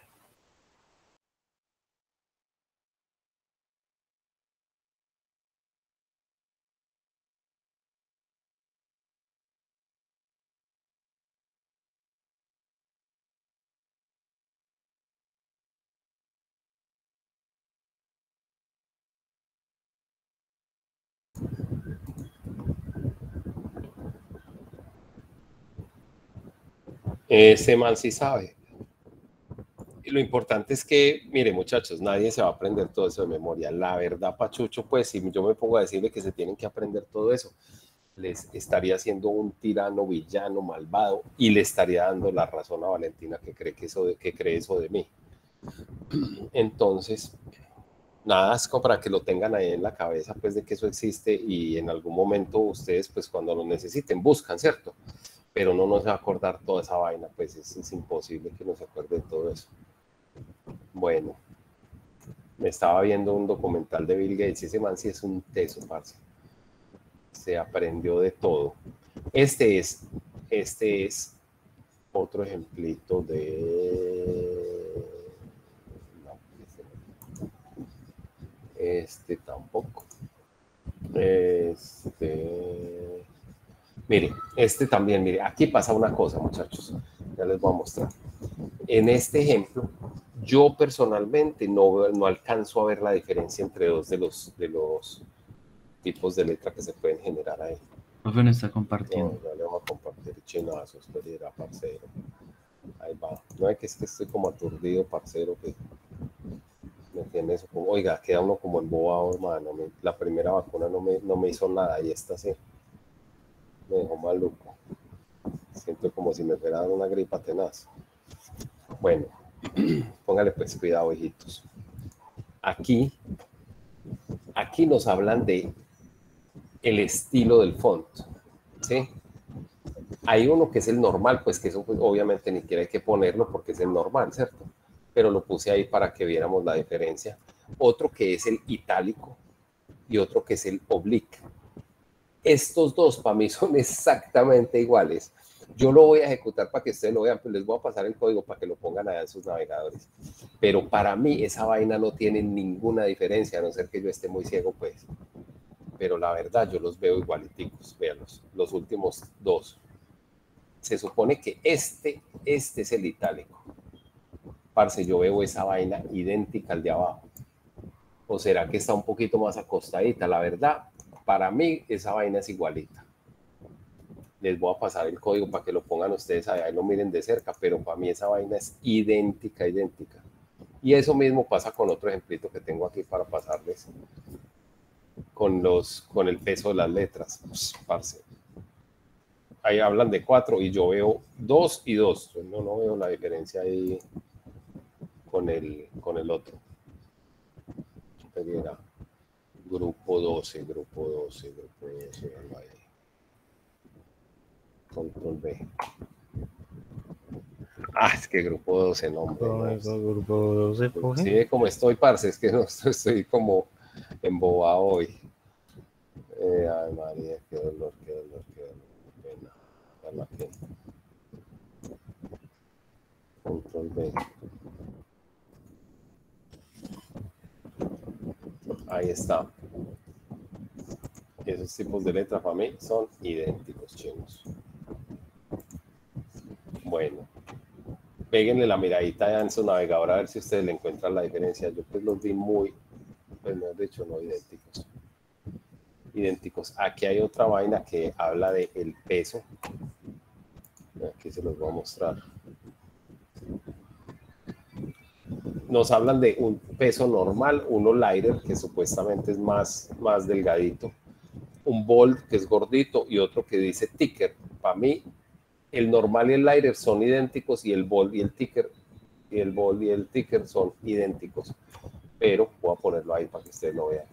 S1: Ese man sí sabe. Y lo importante es que, mire muchachos, nadie se va a aprender todo eso de memoria. La verdad, Pachucho, pues si yo me pongo a decirle que se tienen que aprender todo eso, les estaría siendo un tirano, villano, malvado, y le estaría dando la razón a Valentina que cree, que eso de, que cree eso de mí. Entonces, nada, es como para que lo tengan ahí en la cabeza, pues, de que eso existe, y en algún momento ustedes, pues, cuando lo necesiten, buscan, ¿cierto? Pero no nos va a acordar toda esa vaina, pues es, es imposible que nos acuerde de todo eso. Bueno, me estaba viendo un documental de Bill Gates, ese man sí es un teso, parce. Se aprendió de todo. Este es, este es otro ejemplito de... No, este tampoco. Este... Mire, este también, mire, aquí pasa una cosa, muchachos. Ya les voy a mostrar. En este ejemplo, yo personalmente no, no alcanzo a ver la diferencia entre dos de los, de los tipos de letra que se pueden generar ahí.
S5: Profe, no está compartiendo.
S1: No, ya le vamos a compartir chinazos, espera, parcero. Ahí va. No es que es que estoy como aturdido, parcero, que me tiene eso como, oiga, queda uno como embobado, hermano. Me, la primera vacuna no me, no me hizo nada y esta sí me dejó maluco. Siento como si me fuera a dar una gripa tenaz. Bueno, póngale pues cuidado, hijitos. Aquí, aquí nos hablan de el estilo del font, ¿sí? Hay uno que es el normal, pues que eso pues, obviamente ni siquiera hay que ponerlo porque es el normal, ¿cierto? Pero lo puse ahí para que viéramos la diferencia. Otro que es el itálico y otro que es el oblique. Estos dos para mí son exactamente iguales. Yo lo voy a ejecutar para que ustedes lo vean, pero les voy a pasar el código para que lo pongan allá en sus navegadores. Pero para mí esa vaina no tiene ninguna diferencia, a no ser que yo esté muy ciego, pues. Pero la verdad, yo los veo igualiticos. Véanlos, los últimos dos. Se supone que este, este es el itálico. Parce, yo veo esa vaina idéntica al de abajo. ¿O será que está un poquito más acostadita? La verdad, para mí esa vaina es igualita. Les voy a pasar el código para que lo pongan ustedes allá y lo miren de cerca, pero para mí esa vaina es idéntica, idéntica. Y eso mismo pasa con otro ejemplito que tengo aquí para pasarles. Con, los, con el peso de las letras. Pues, parce. Ahí hablan de cuatro y yo veo dos y dos. Yo no, no veo la diferencia ahí con el, con el otro. Era grupo doce, grupo doce, grupo doce. Ahí. Control B. Ah, es que grupo doce, no, hombre. No, no.
S6: Grupo doce, coge.
S1: Sí, ve cómo estoy, parce. Es que no estoy, estoy como embobado hoy. Eh, ay, María, qué dolor, qué dolor, qué dolor. Pena. Para que... Control B. Ahí está. Esos tipos de letras para mí son idénticos, chinos. Bueno, péguenle la miradita en su navegador a ver si ustedes le encuentran la diferencia. Yo pues los vi muy, pues no, de hecho no idénticos. Idénticos. Aquí hay otra vaina que habla de el peso. Aquí se los voy a mostrar. Nos hablan de un peso normal, uno lighter, que supuestamente es más, más delgadito, un bold, que es gordito, y otro que dice ticker. Para mí, el normal y el lighter son idénticos, y el bold y el ticker, y el bold y el ticker son idénticos. Pero voy a ponerlo ahí para que ustedes lo vean.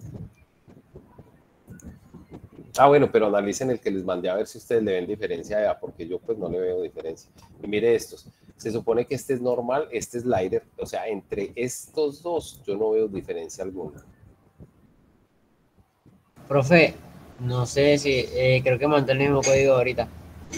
S1: Ah, bueno, pero analicen el que les mandé a ver si ustedes le ven diferencia allá, porque yo pues no le veo diferencia. Y mire estos. Se supone que este es normal, este es lighter. O sea, entre estos dos yo no veo diferencia alguna.
S4: Profe, no sé si, eh, creo que mandó el mismo código ahorita.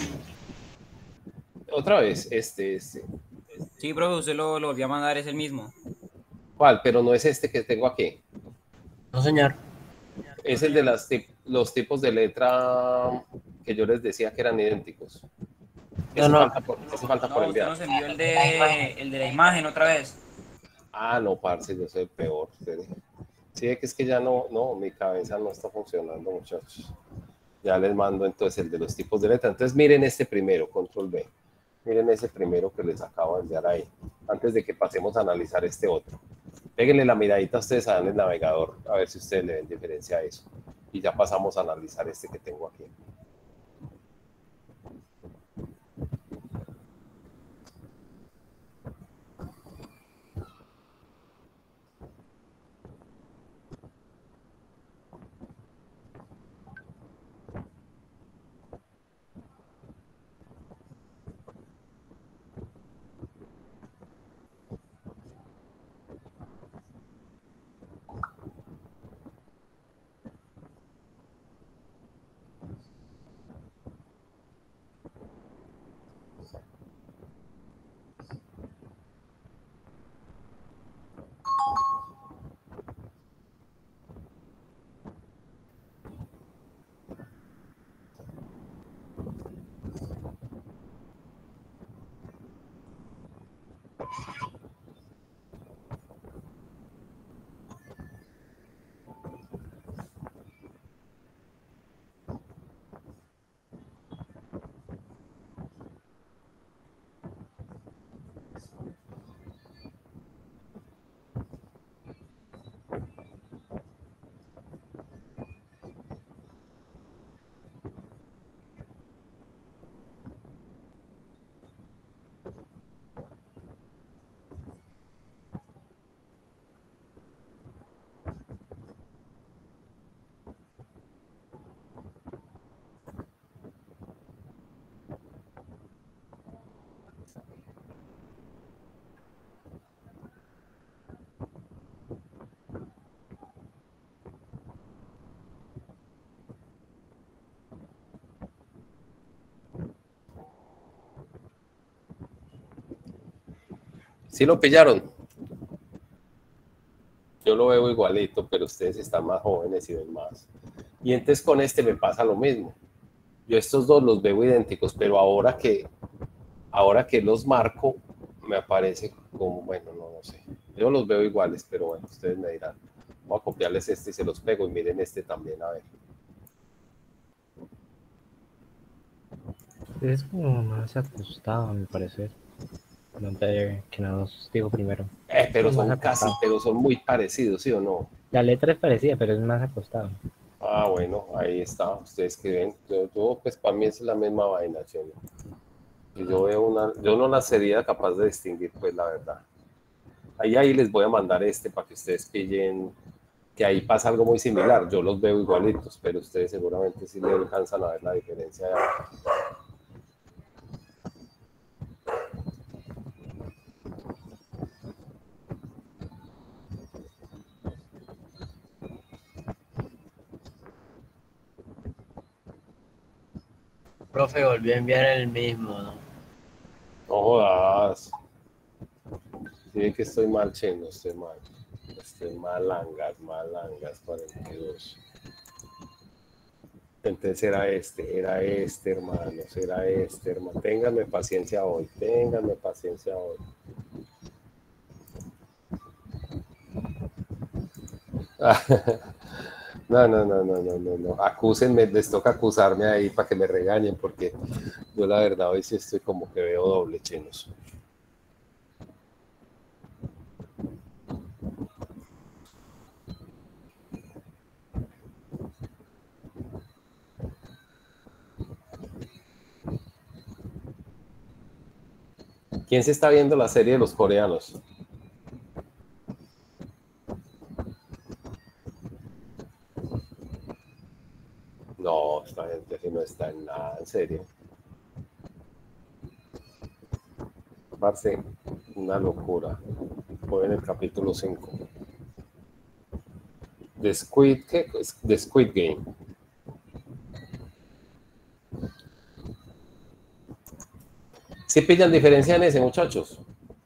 S1: Otra vez, este, este.
S7: Sí, profe, usted lo, lo volvió a mandar, es el mismo.
S1: ¿Cuál? Pero no es este que tengo aquí.
S4: No, señor.
S1: Es el de las tip los tipos de letra que yo les decía que eran idénticos. Eso
S4: No, no.
S1: falta por, eso falta
S7: No,
S1: por
S7: usted
S1: enviar.
S7: nos envió el de, el de la imagen otra vez.
S1: Ah, no, parce, yo soy el peor. Sí, es que es que ya no, no, mi cabeza no está funcionando, muchachos. Ya les mando entonces el de los tipos de letra. Entonces miren este primero, control B. Miren ese primero que les acabo de enviar ahí, antes de que pasemos a analizar este otro. Péguenle la miradita a ustedes en el navegador, a ver si ustedes le ven diferencia a eso. y ya pasamos a analizar este que tengo aquí. ¿Sí lo pillaron? Yo lo veo igualito, pero ustedes están más jóvenes y ven más. Y entonces con este me pasa lo mismo. Yo estos dos los veo idénticos, pero ahora que, ahora que los marco, me aparece como, bueno, no, no sé. Yo los veo iguales, pero bueno, ustedes me dirán. Voy a copiarles este y se los pego y miren este también, a ver.
S6: Es como más ajustado, a mi parecer. No te, que no os digo primero.
S1: Eh, pero
S6: Es
S1: son
S6: más
S1: casi,
S6: acostado.
S1: pero son muy parecidos, ¿sí o no?
S6: La letra es parecida, pero es más acostado.
S1: Ah, bueno, ahí está. Ustedes que ven. Yo, yo, pues para mí es la misma vaina, Chelo. Y yo veo una, yo no la sería capaz de distinguir, pues la verdad. Ahí, ahí les voy a mandar este para que ustedes pillen, que ahí pasa algo muy similar. Yo los veo igualitos, pero ustedes seguramente sí le alcanzan a ver la diferencia.
S4: Profe, volvió a enviar el mismo, ¿no?
S1: No jodas. Sí que estoy mal, Cheno, estoy mal. Estoy malangas, malangas, cuarenta y dos. Entonces era este, era este, hermanos, era este, hermano. Ténganme paciencia hoy, ténganme paciencia hoy. No, no, no, no, no, no, no. Acúsenme, les toca acusarme ahí para que me regañen, porque yo la verdad hoy sí estoy como que veo doble, Chenos. ¿Quién se está viendo la serie de los coreanos? No, esta gente aquí no está en nada, en serio. Parce, una locura. Fue en el capítulo cinco. The Squid, ¿qué? The Squid Game. ¿Sí pillan diferencia en ese, muchachos?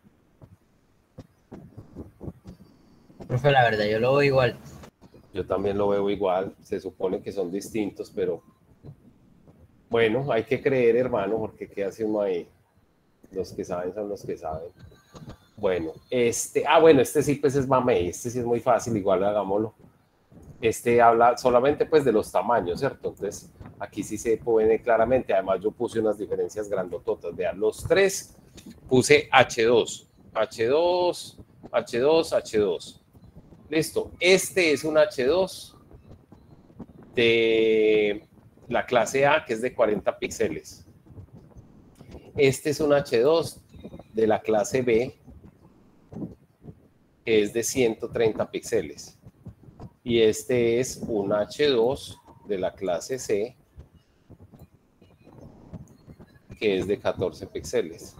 S4: Profe, la verdad, yo lo veo igual.
S1: Yo también lo veo igual. Se supone que son distintos, pero bueno, hay que creer, hermano, porque ¿qué hace uno ahí? Los que saben son los que saben. Bueno, este, ah, bueno, este sí, pues es mamey, este sí es muy fácil, igual hagámoslo. Este habla solamente pues de los tamaños, ¿cierto? Entonces, aquí sí se puede ver claramente. Además, yo puse unas diferencias grandototas. Vean, los tres puse hache dos, hache dos, hache dos, hache dos. Listo. Este es un hache dos de la clase A, que es de cuarenta píxeles. Este es un hache dos de la clase B, que es de ciento treinta píxeles. Y este es un hache dos de la clase C, que es de catorce píxeles.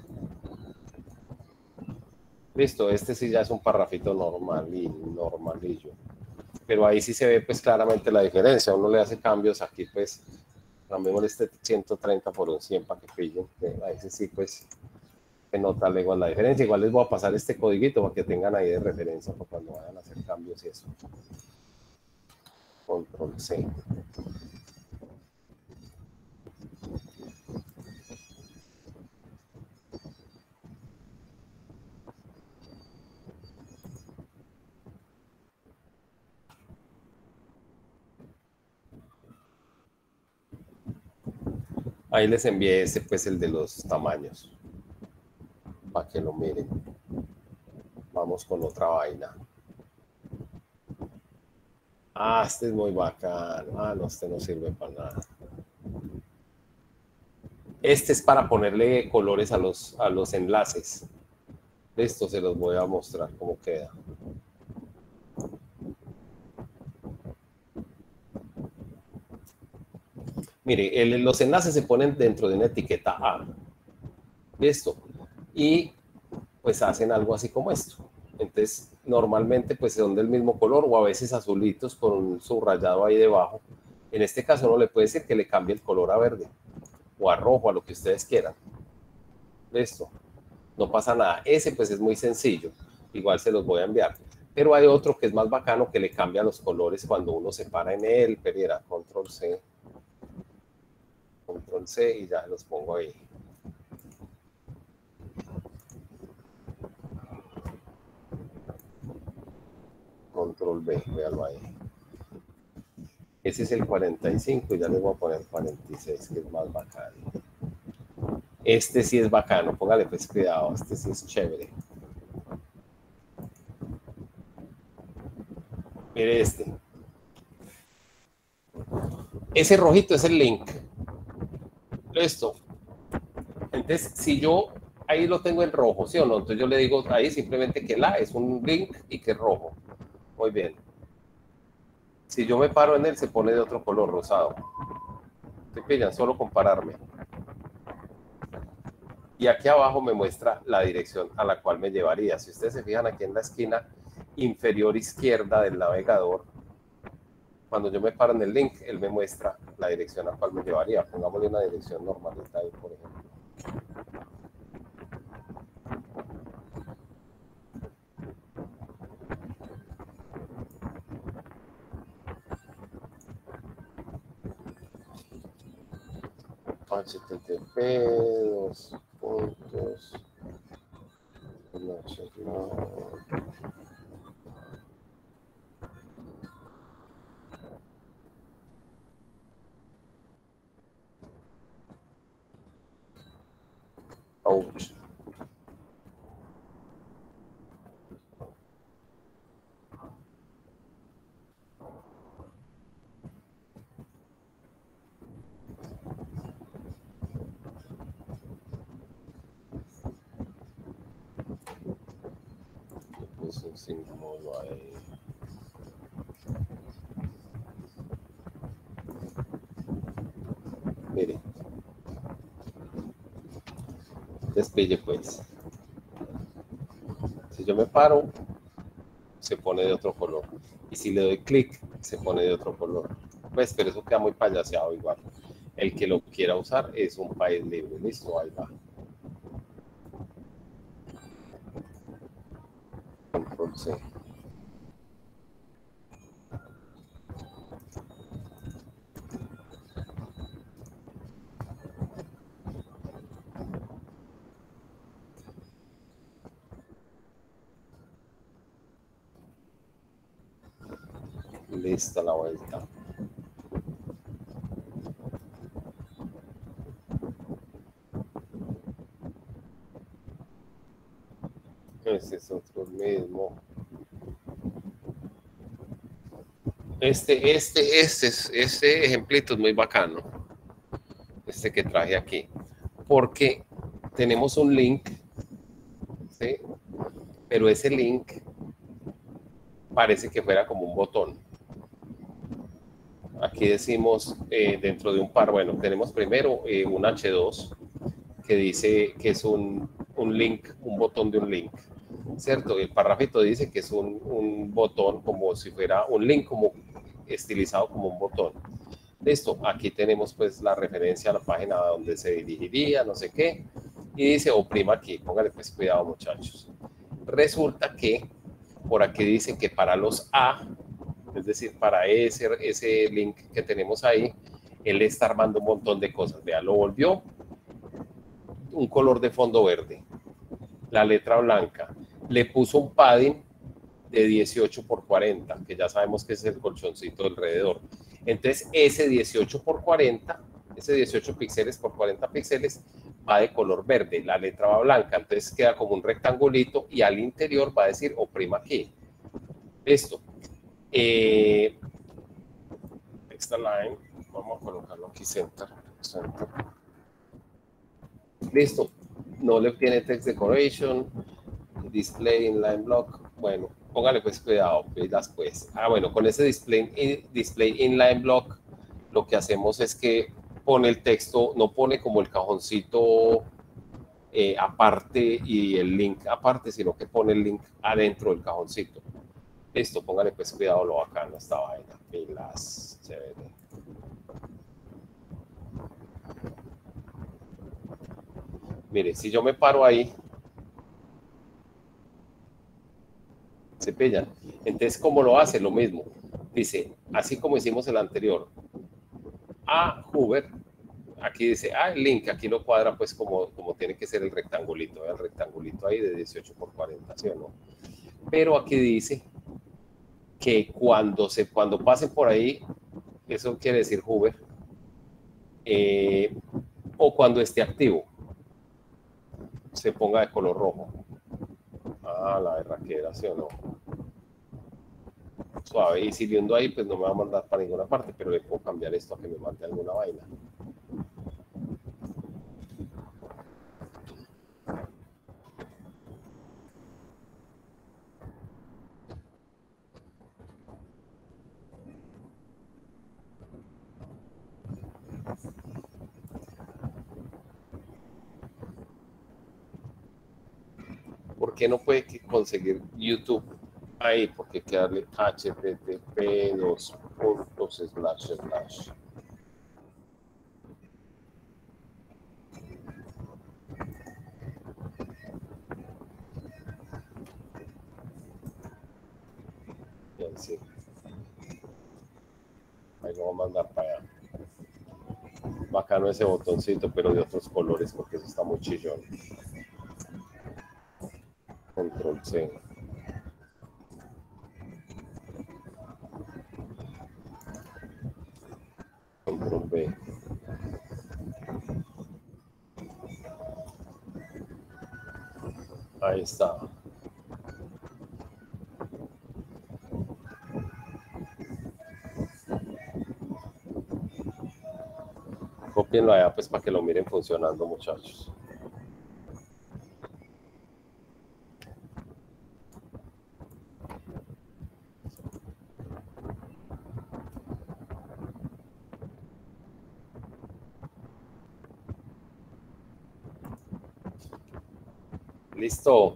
S1: Listo, este sí ya es un parrafito normal y normalillo. Pero ahí sí se ve pues claramente la diferencia. Uno le hace cambios aquí, pues cambiemos este ciento treinta por un cien para que pillen. Ahí sí pues se nota luego la diferencia. Igual les voy a pasar este codiguito para que tengan ahí de referencia para cuando vayan a hacer cambios y eso. Control C. Ahí les envié este, pues el de los tamaños, para que lo miren. Vamos con otra vaina. Ah, este es muy bacano. Ah, no, este no sirve para nada. Este es para ponerle colores a los, a los enlaces. Esto se los voy a mostrar cómo queda. Mire, el, los enlaces se ponen dentro de una etiqueta A. Listo. Y pues hacen algo así como esto. Entonces, normalmente pues son del mismo color o a veces azulitos con un subrayado ahí debajo. En este caso uno le puede decir que le cambie el color a verde o a rojo, a lo que ustedes quieran. Listo. No pasa nada. Ese pues es muy sencillo. Igual se los voy a enviar. Pero hay otro que es más bacano que le cambia los colores cuando uno se para en él. Pero era control C. Control C y ya los pongo ahí. Control B, véalo ahí. Ese es el cuarenta y cinco y ya le voy a poner cuarenta y seis, que es más bacano. Este sí es bacano, póngale pues cuidado, este sí es chévere. Mire este. Ese rojito es el link. Listo. Entonces, si yo ahí lo tengo en rojo, ¿sí o no? Entonces yo le digo ahí simplemente que la es un link y que es rojo. Muy bien. Si yo me paro en él, se pone de otro color, rosado. ¿Se pillan? Solo compararme. Y aquí abajo me muestra la dirección a la cual me llevaría. Si ustedes se fijan aquí en la esquina inferior izquierda del navegador, cuando yo me paro en el link, él me muestra la dirección a la cual me llevaría. Pongámosle una dirección normalita ahí, por ejemplo. H T T P, dos puntos, ouch. Puse un símbolo ahí. Mire. Despille pues. Si yo me paro, se pone de otro color. Y si le doy clic, se pone de otro color. Pues, pero eso queda muy payaseado igual. El que lo quiera usar es un país libre. Listo, ahí va. Control C. Lista la vuelta. Ese es otro mismo. Este, este, este, es- este ejemplito es muy bacano. Este que traje aquí. Porque tenemos un link, ¿sí? Pero ese link parece que fuera como un botón. Aquí decimos eh, dentro de un par, bueno, tenemos primero eh, un hache dos que dice que es un, un link, un botón de un link, ¿cierto? El parrafito dice que es un, un botón como si fuera un link, como estilizado como un botón. Listo, aquí tenemos pues la referencia a la página donde se dirigiría, no sé qué, y dice oprima aquí, póngale pues cuidado muchachos. Resulta que por aquí dice que para los A, es decir, para ese, ese link que tenemos ahí, él está armando un montón de cosas. Vea, lo volvió un color de fondo verde, la letra blanca, le puso un padding de dieciocho por cuarenta, que ya sabemos que es el colchoncito alrededor. Entonces, ese dieciocho por cuarenta, ese dieciocho píxeles por cuarenta píxeles, va de color verde, la letra va blanca, entonces queda como un rectangulito y al interior va a decir oprima aquí. Listo. Eh, esta line, vamos a colocarlo aquí, center, center. Listo. No le tiene text decoration, display inline block. Bueno, póngale pues cuidado, pilas pues. Ah, bueno, con ese display, display inline block, lo que hacemos es que pone el texto, no pone como el cajoncito eh, aparte y el link aparte, sino que pone el link adentro del cajoncito. Listo, póngale pues cuidado lo bacano esta vaina. Pilas, chévere. Mire, si yo me paro ahí, se pillan. Entonces, ¿cómo lo hace? Lo mismo. Dice, así como hicimos el anterior, a Hoover, aquí dice, ah, el link, aquí lo cuadra pues como, como tiene que ser el rectangulito, el rectangulito ahí de dieciocho por cuarenta, ¿sí o no? Pero aquí dice que cuando, se, cuando pasen por ahí, eso quiere decir Hoover, eh, o cuando esté activo, se ponga de color rojo. Ah, la berraquera, ¿sí o no? Suave, y siguiendo ahí, pues no me va a mandar para ninguna parte, pero le puedo cambiar esto a que me mande alguna vaina. ¿Por qué no puede conseguir YouTube ahí? Porque hay que darle H T T P dos puntos slash slash. Bien, sí. Ahí lo voy a mandar para allá. Bacano ese botoncito, pero de otros colores, porque eso está muy chillón. Control C. Control B. Ahí está. Copienlo allá pues para que lo miren funcionando, muchachos. Listo.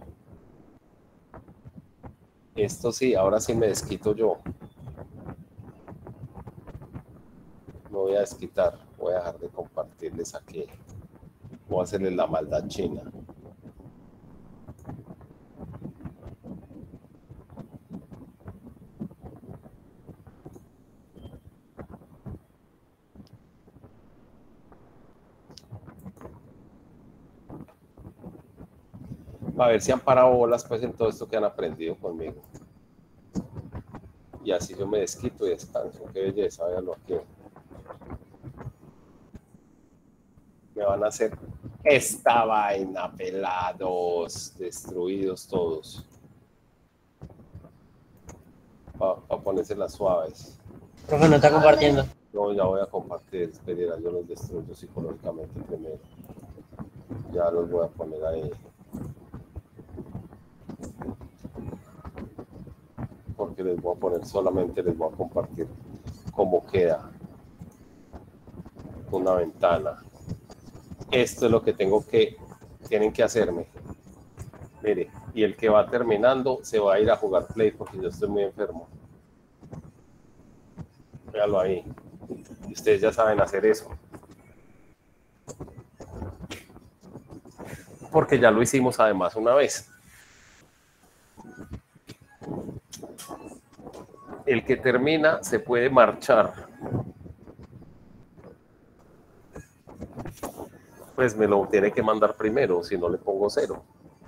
S1: Esto sí, ahora sí me desquito yo. Me voy a desquitar. Voy a dejar de compartirles aquí. Voy a hacerles la maldad china. A ver si han parado bolas pues en todo esto que han aprendido conmigo. Y así yo me desquito y descanso. Qué belleza, véanlo aquí. Me van a hacer esta vaina, pelados, destruidos todos. Para pa ponerse las suaves.
S4: Profe, no está compartiendo.
S1: No, ya voy a compartir, espera, yo los destruyo psicológicamente primero. Ya los voy a poner ahí. Porque les voy a poner, solamente les voy a compartir cómo queda una ventana. Esto es lo que tengo que, tienen que hacerme. Mire, y el que va terminando se va a ir a jugar Play porque yo estoy muy enfermo. Véalo ahí. Y ustedes ya saben hacer eso. Porque ya lo hicimos además una vez. El que termina se puede marchar. Pues me lo tiene que mandar primero, si no le pongo cero.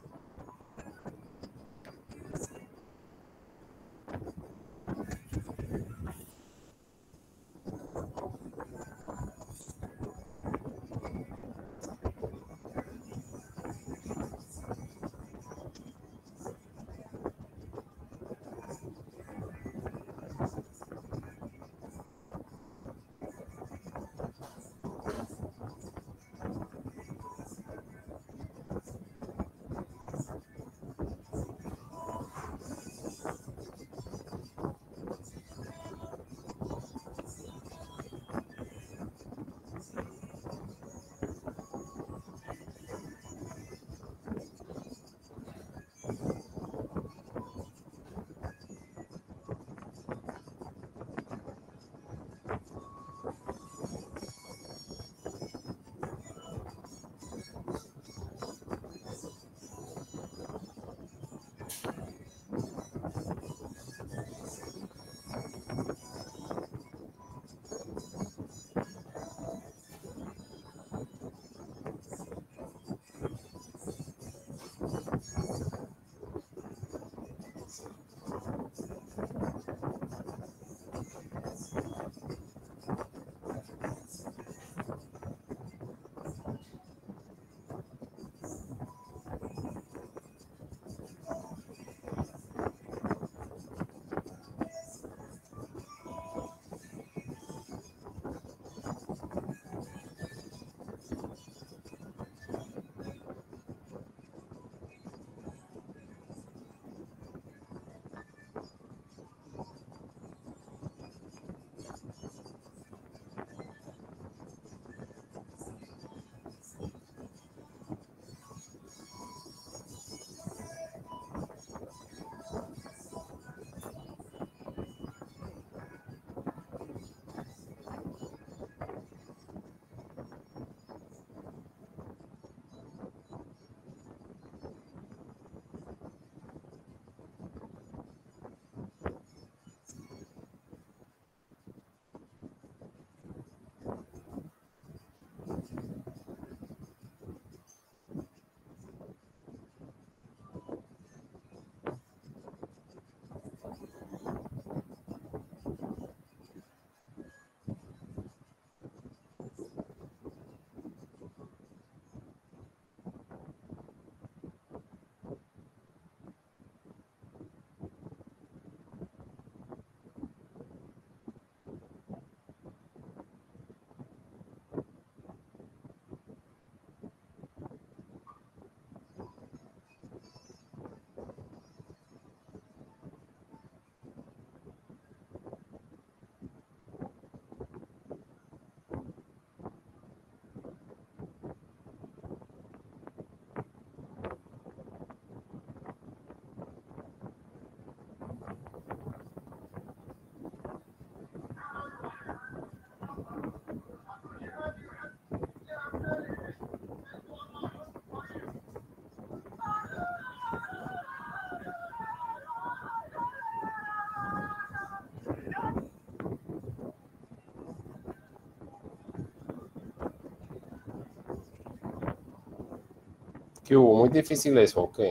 S1: ¿Qué hubo? Muy difícil eso, ¿ok?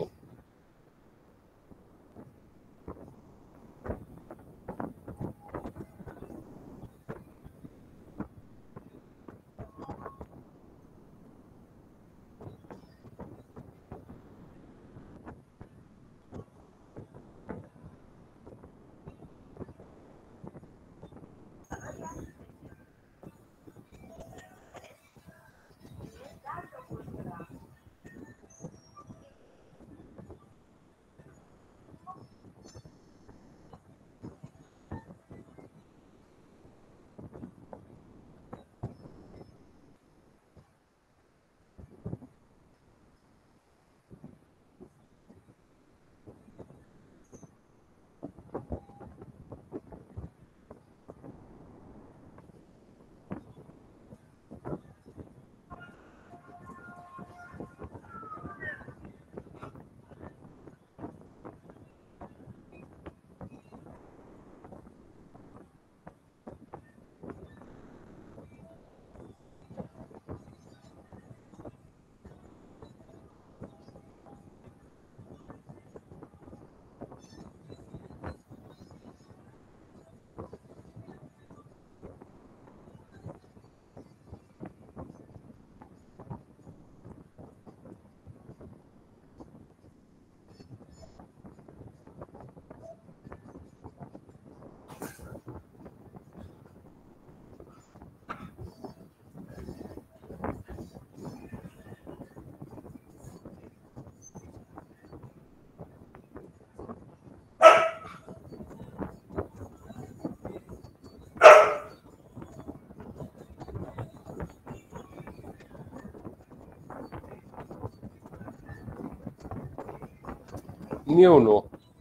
S1: Ni uno.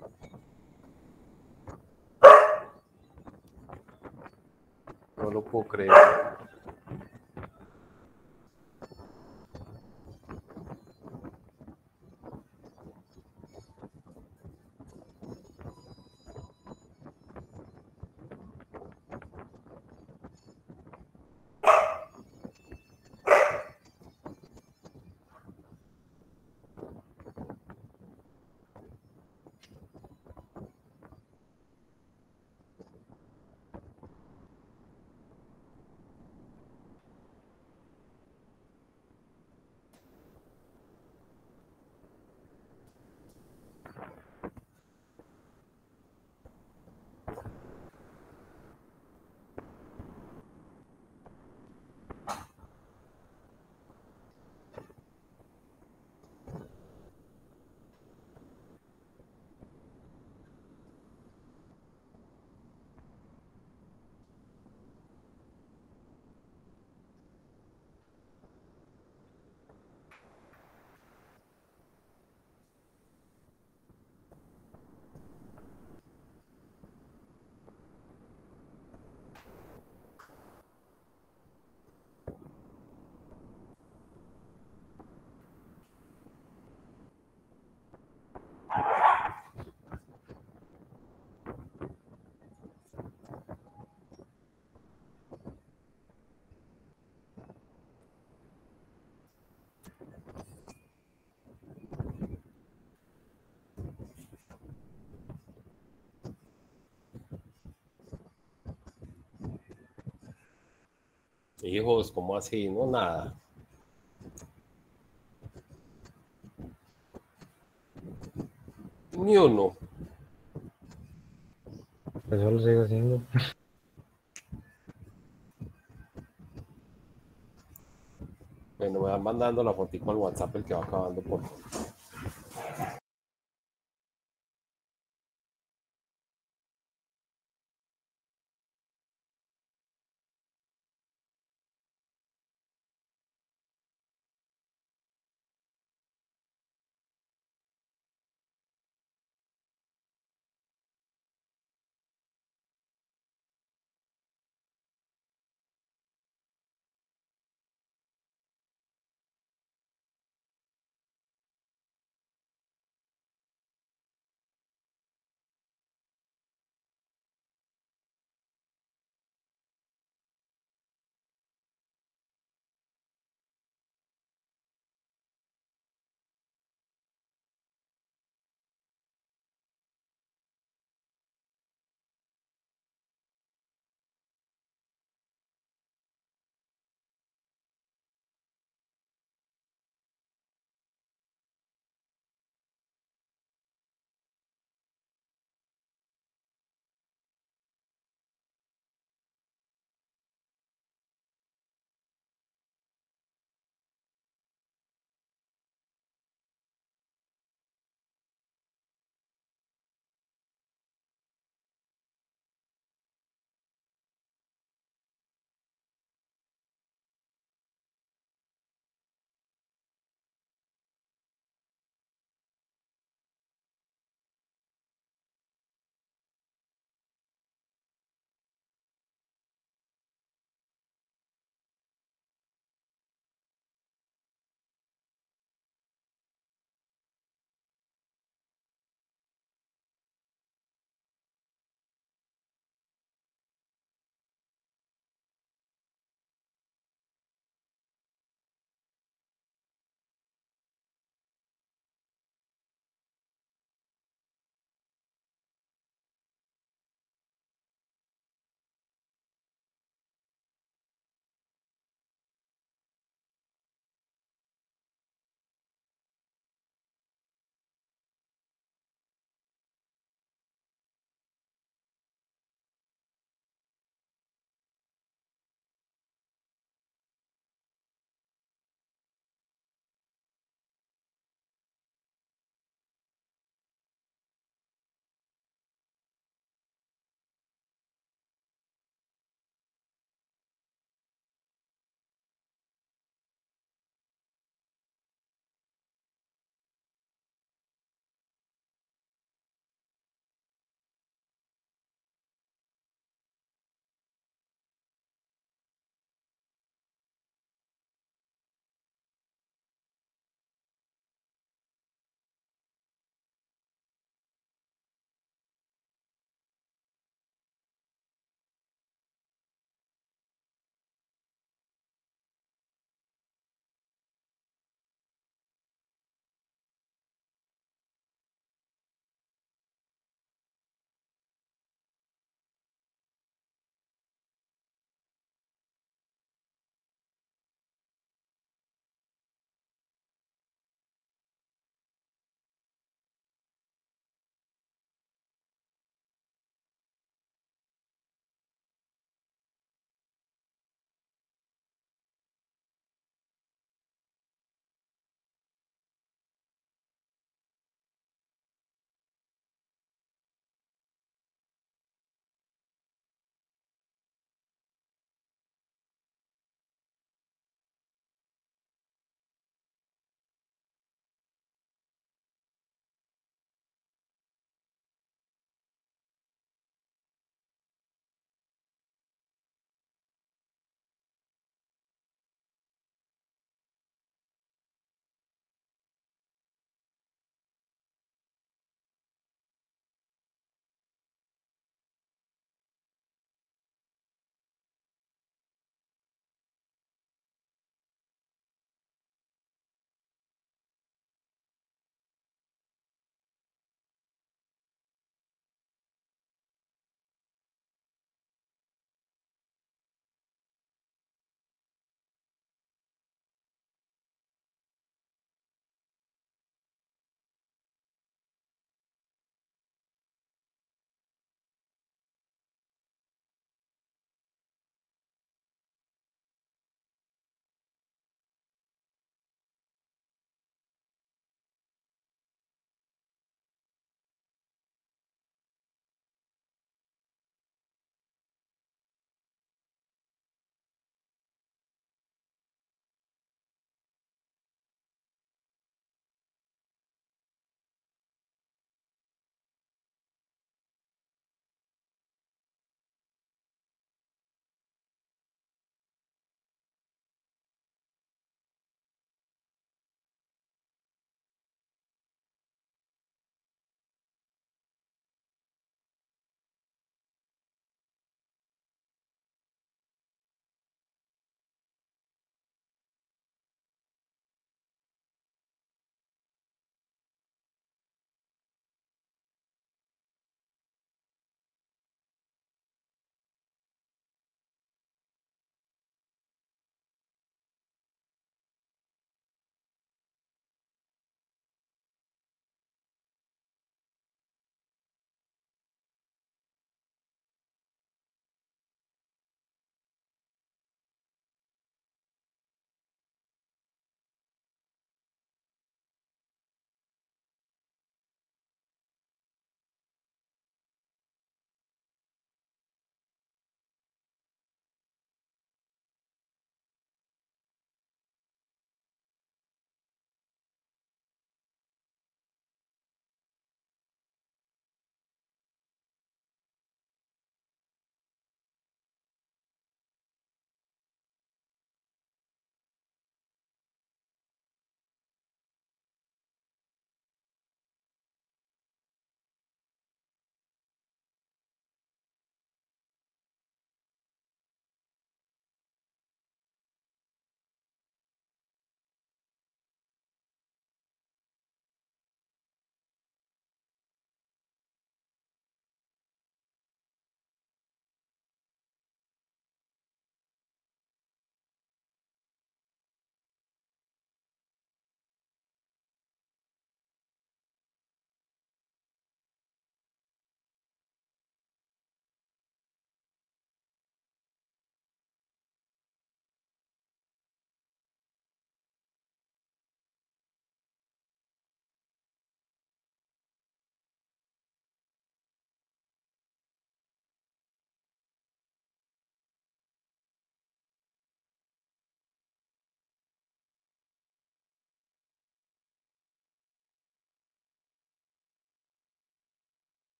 S1: No lo puedo creer. Hijos, ¿cómo así? No, nada. Ni uno.
S6: Eso lo sigo haciendo.
S1: Bueno, me van mandando la fotico al WhatsApp el que va acabando por favor.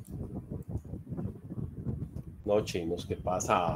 S1: No, chinos, ¿qué pasa?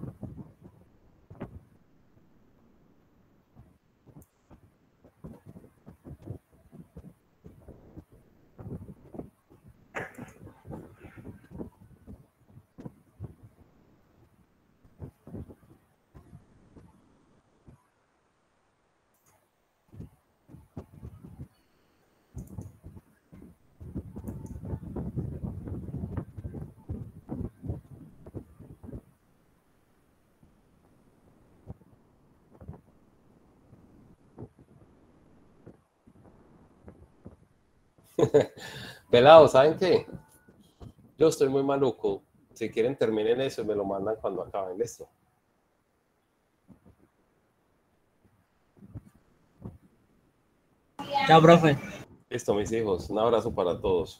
S1: Pelado, ¿saben qué? Yo estoy muy maluco. Si quieren, terminen eso y me lo mandan cuando acaben. Listo.
S4: Chao, profe.
S1: Listo, mis hijos. Un abrazo para todos.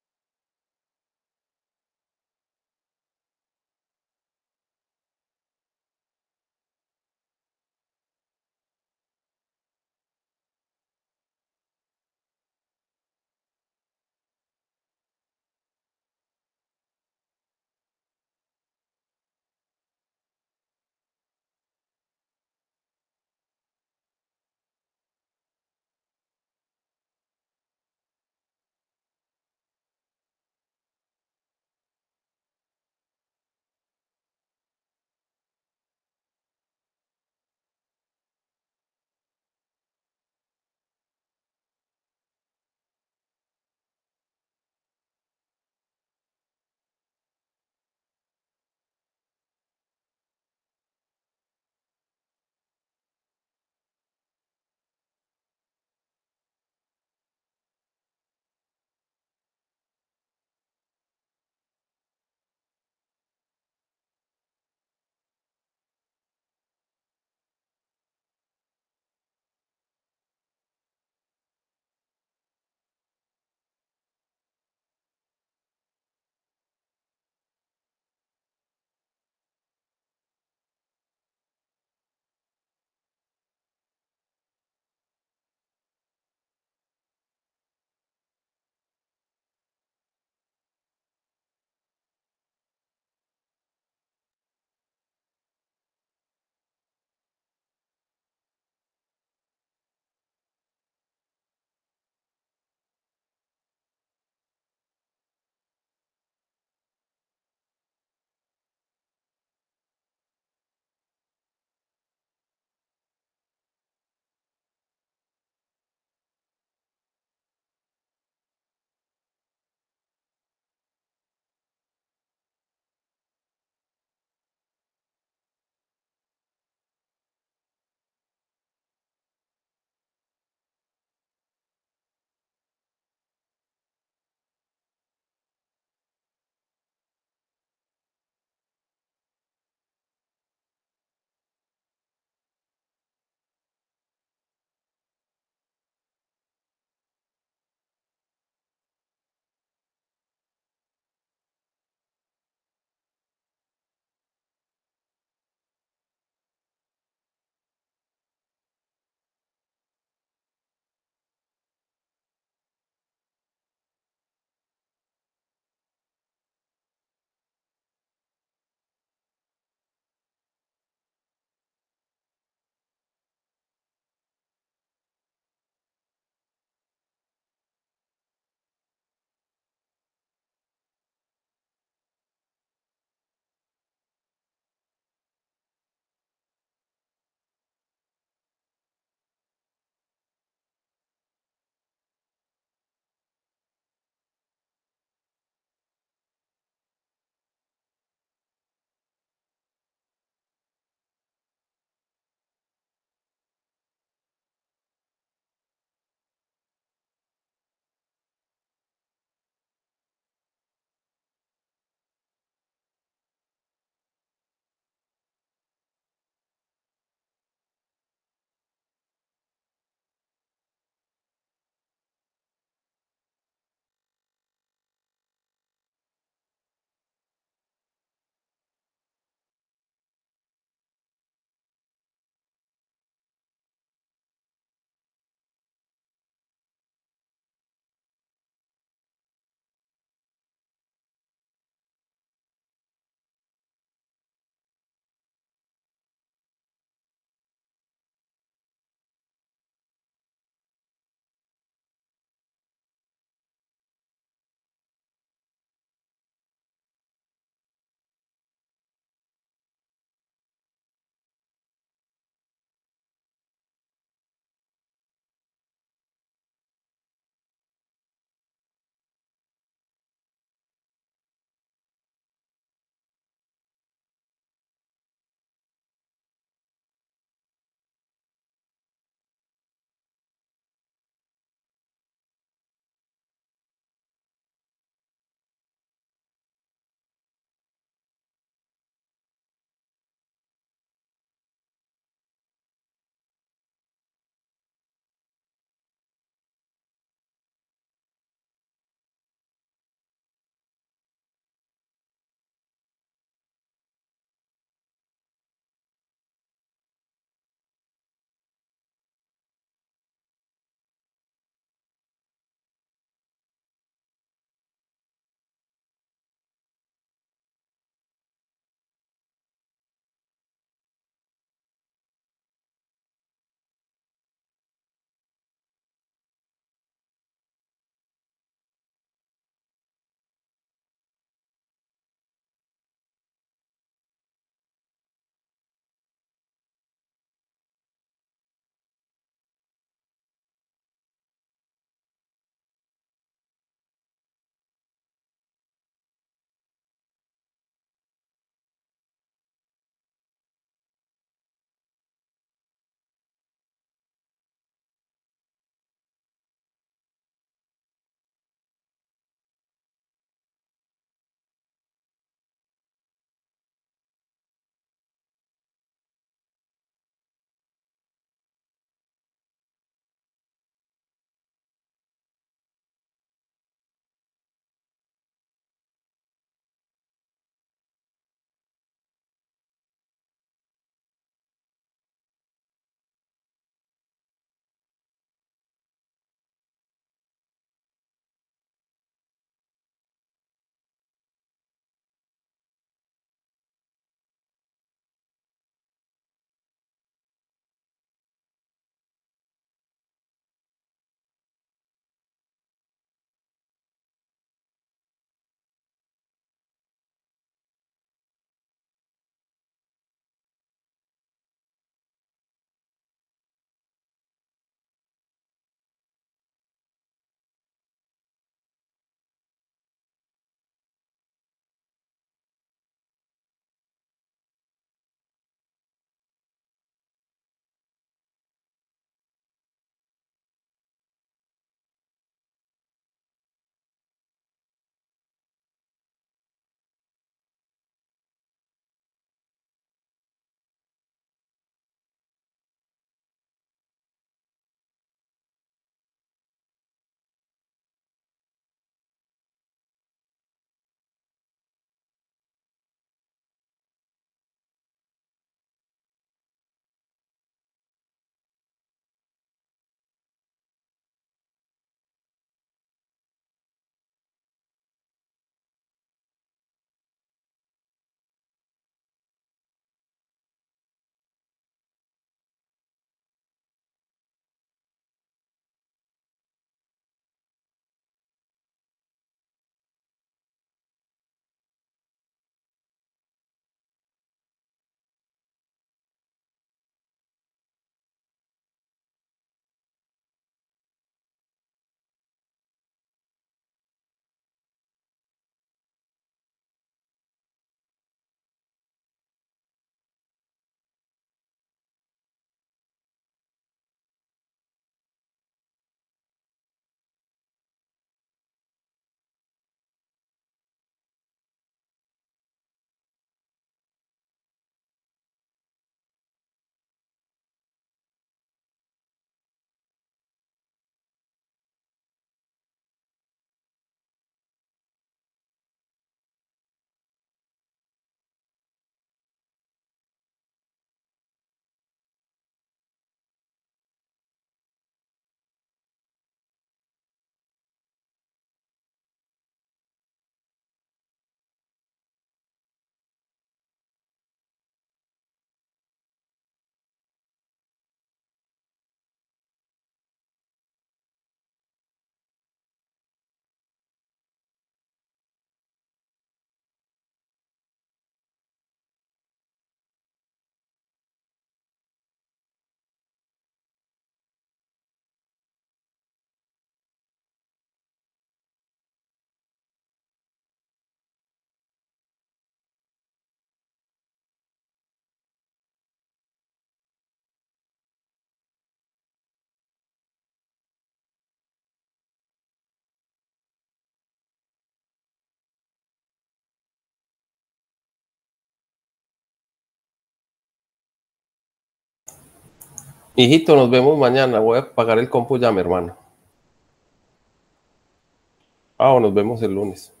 S1: Hijito, nos vemos mañana. Voy a pagar el compu ya, mi hermano. Ah, o nos vemos el lunes.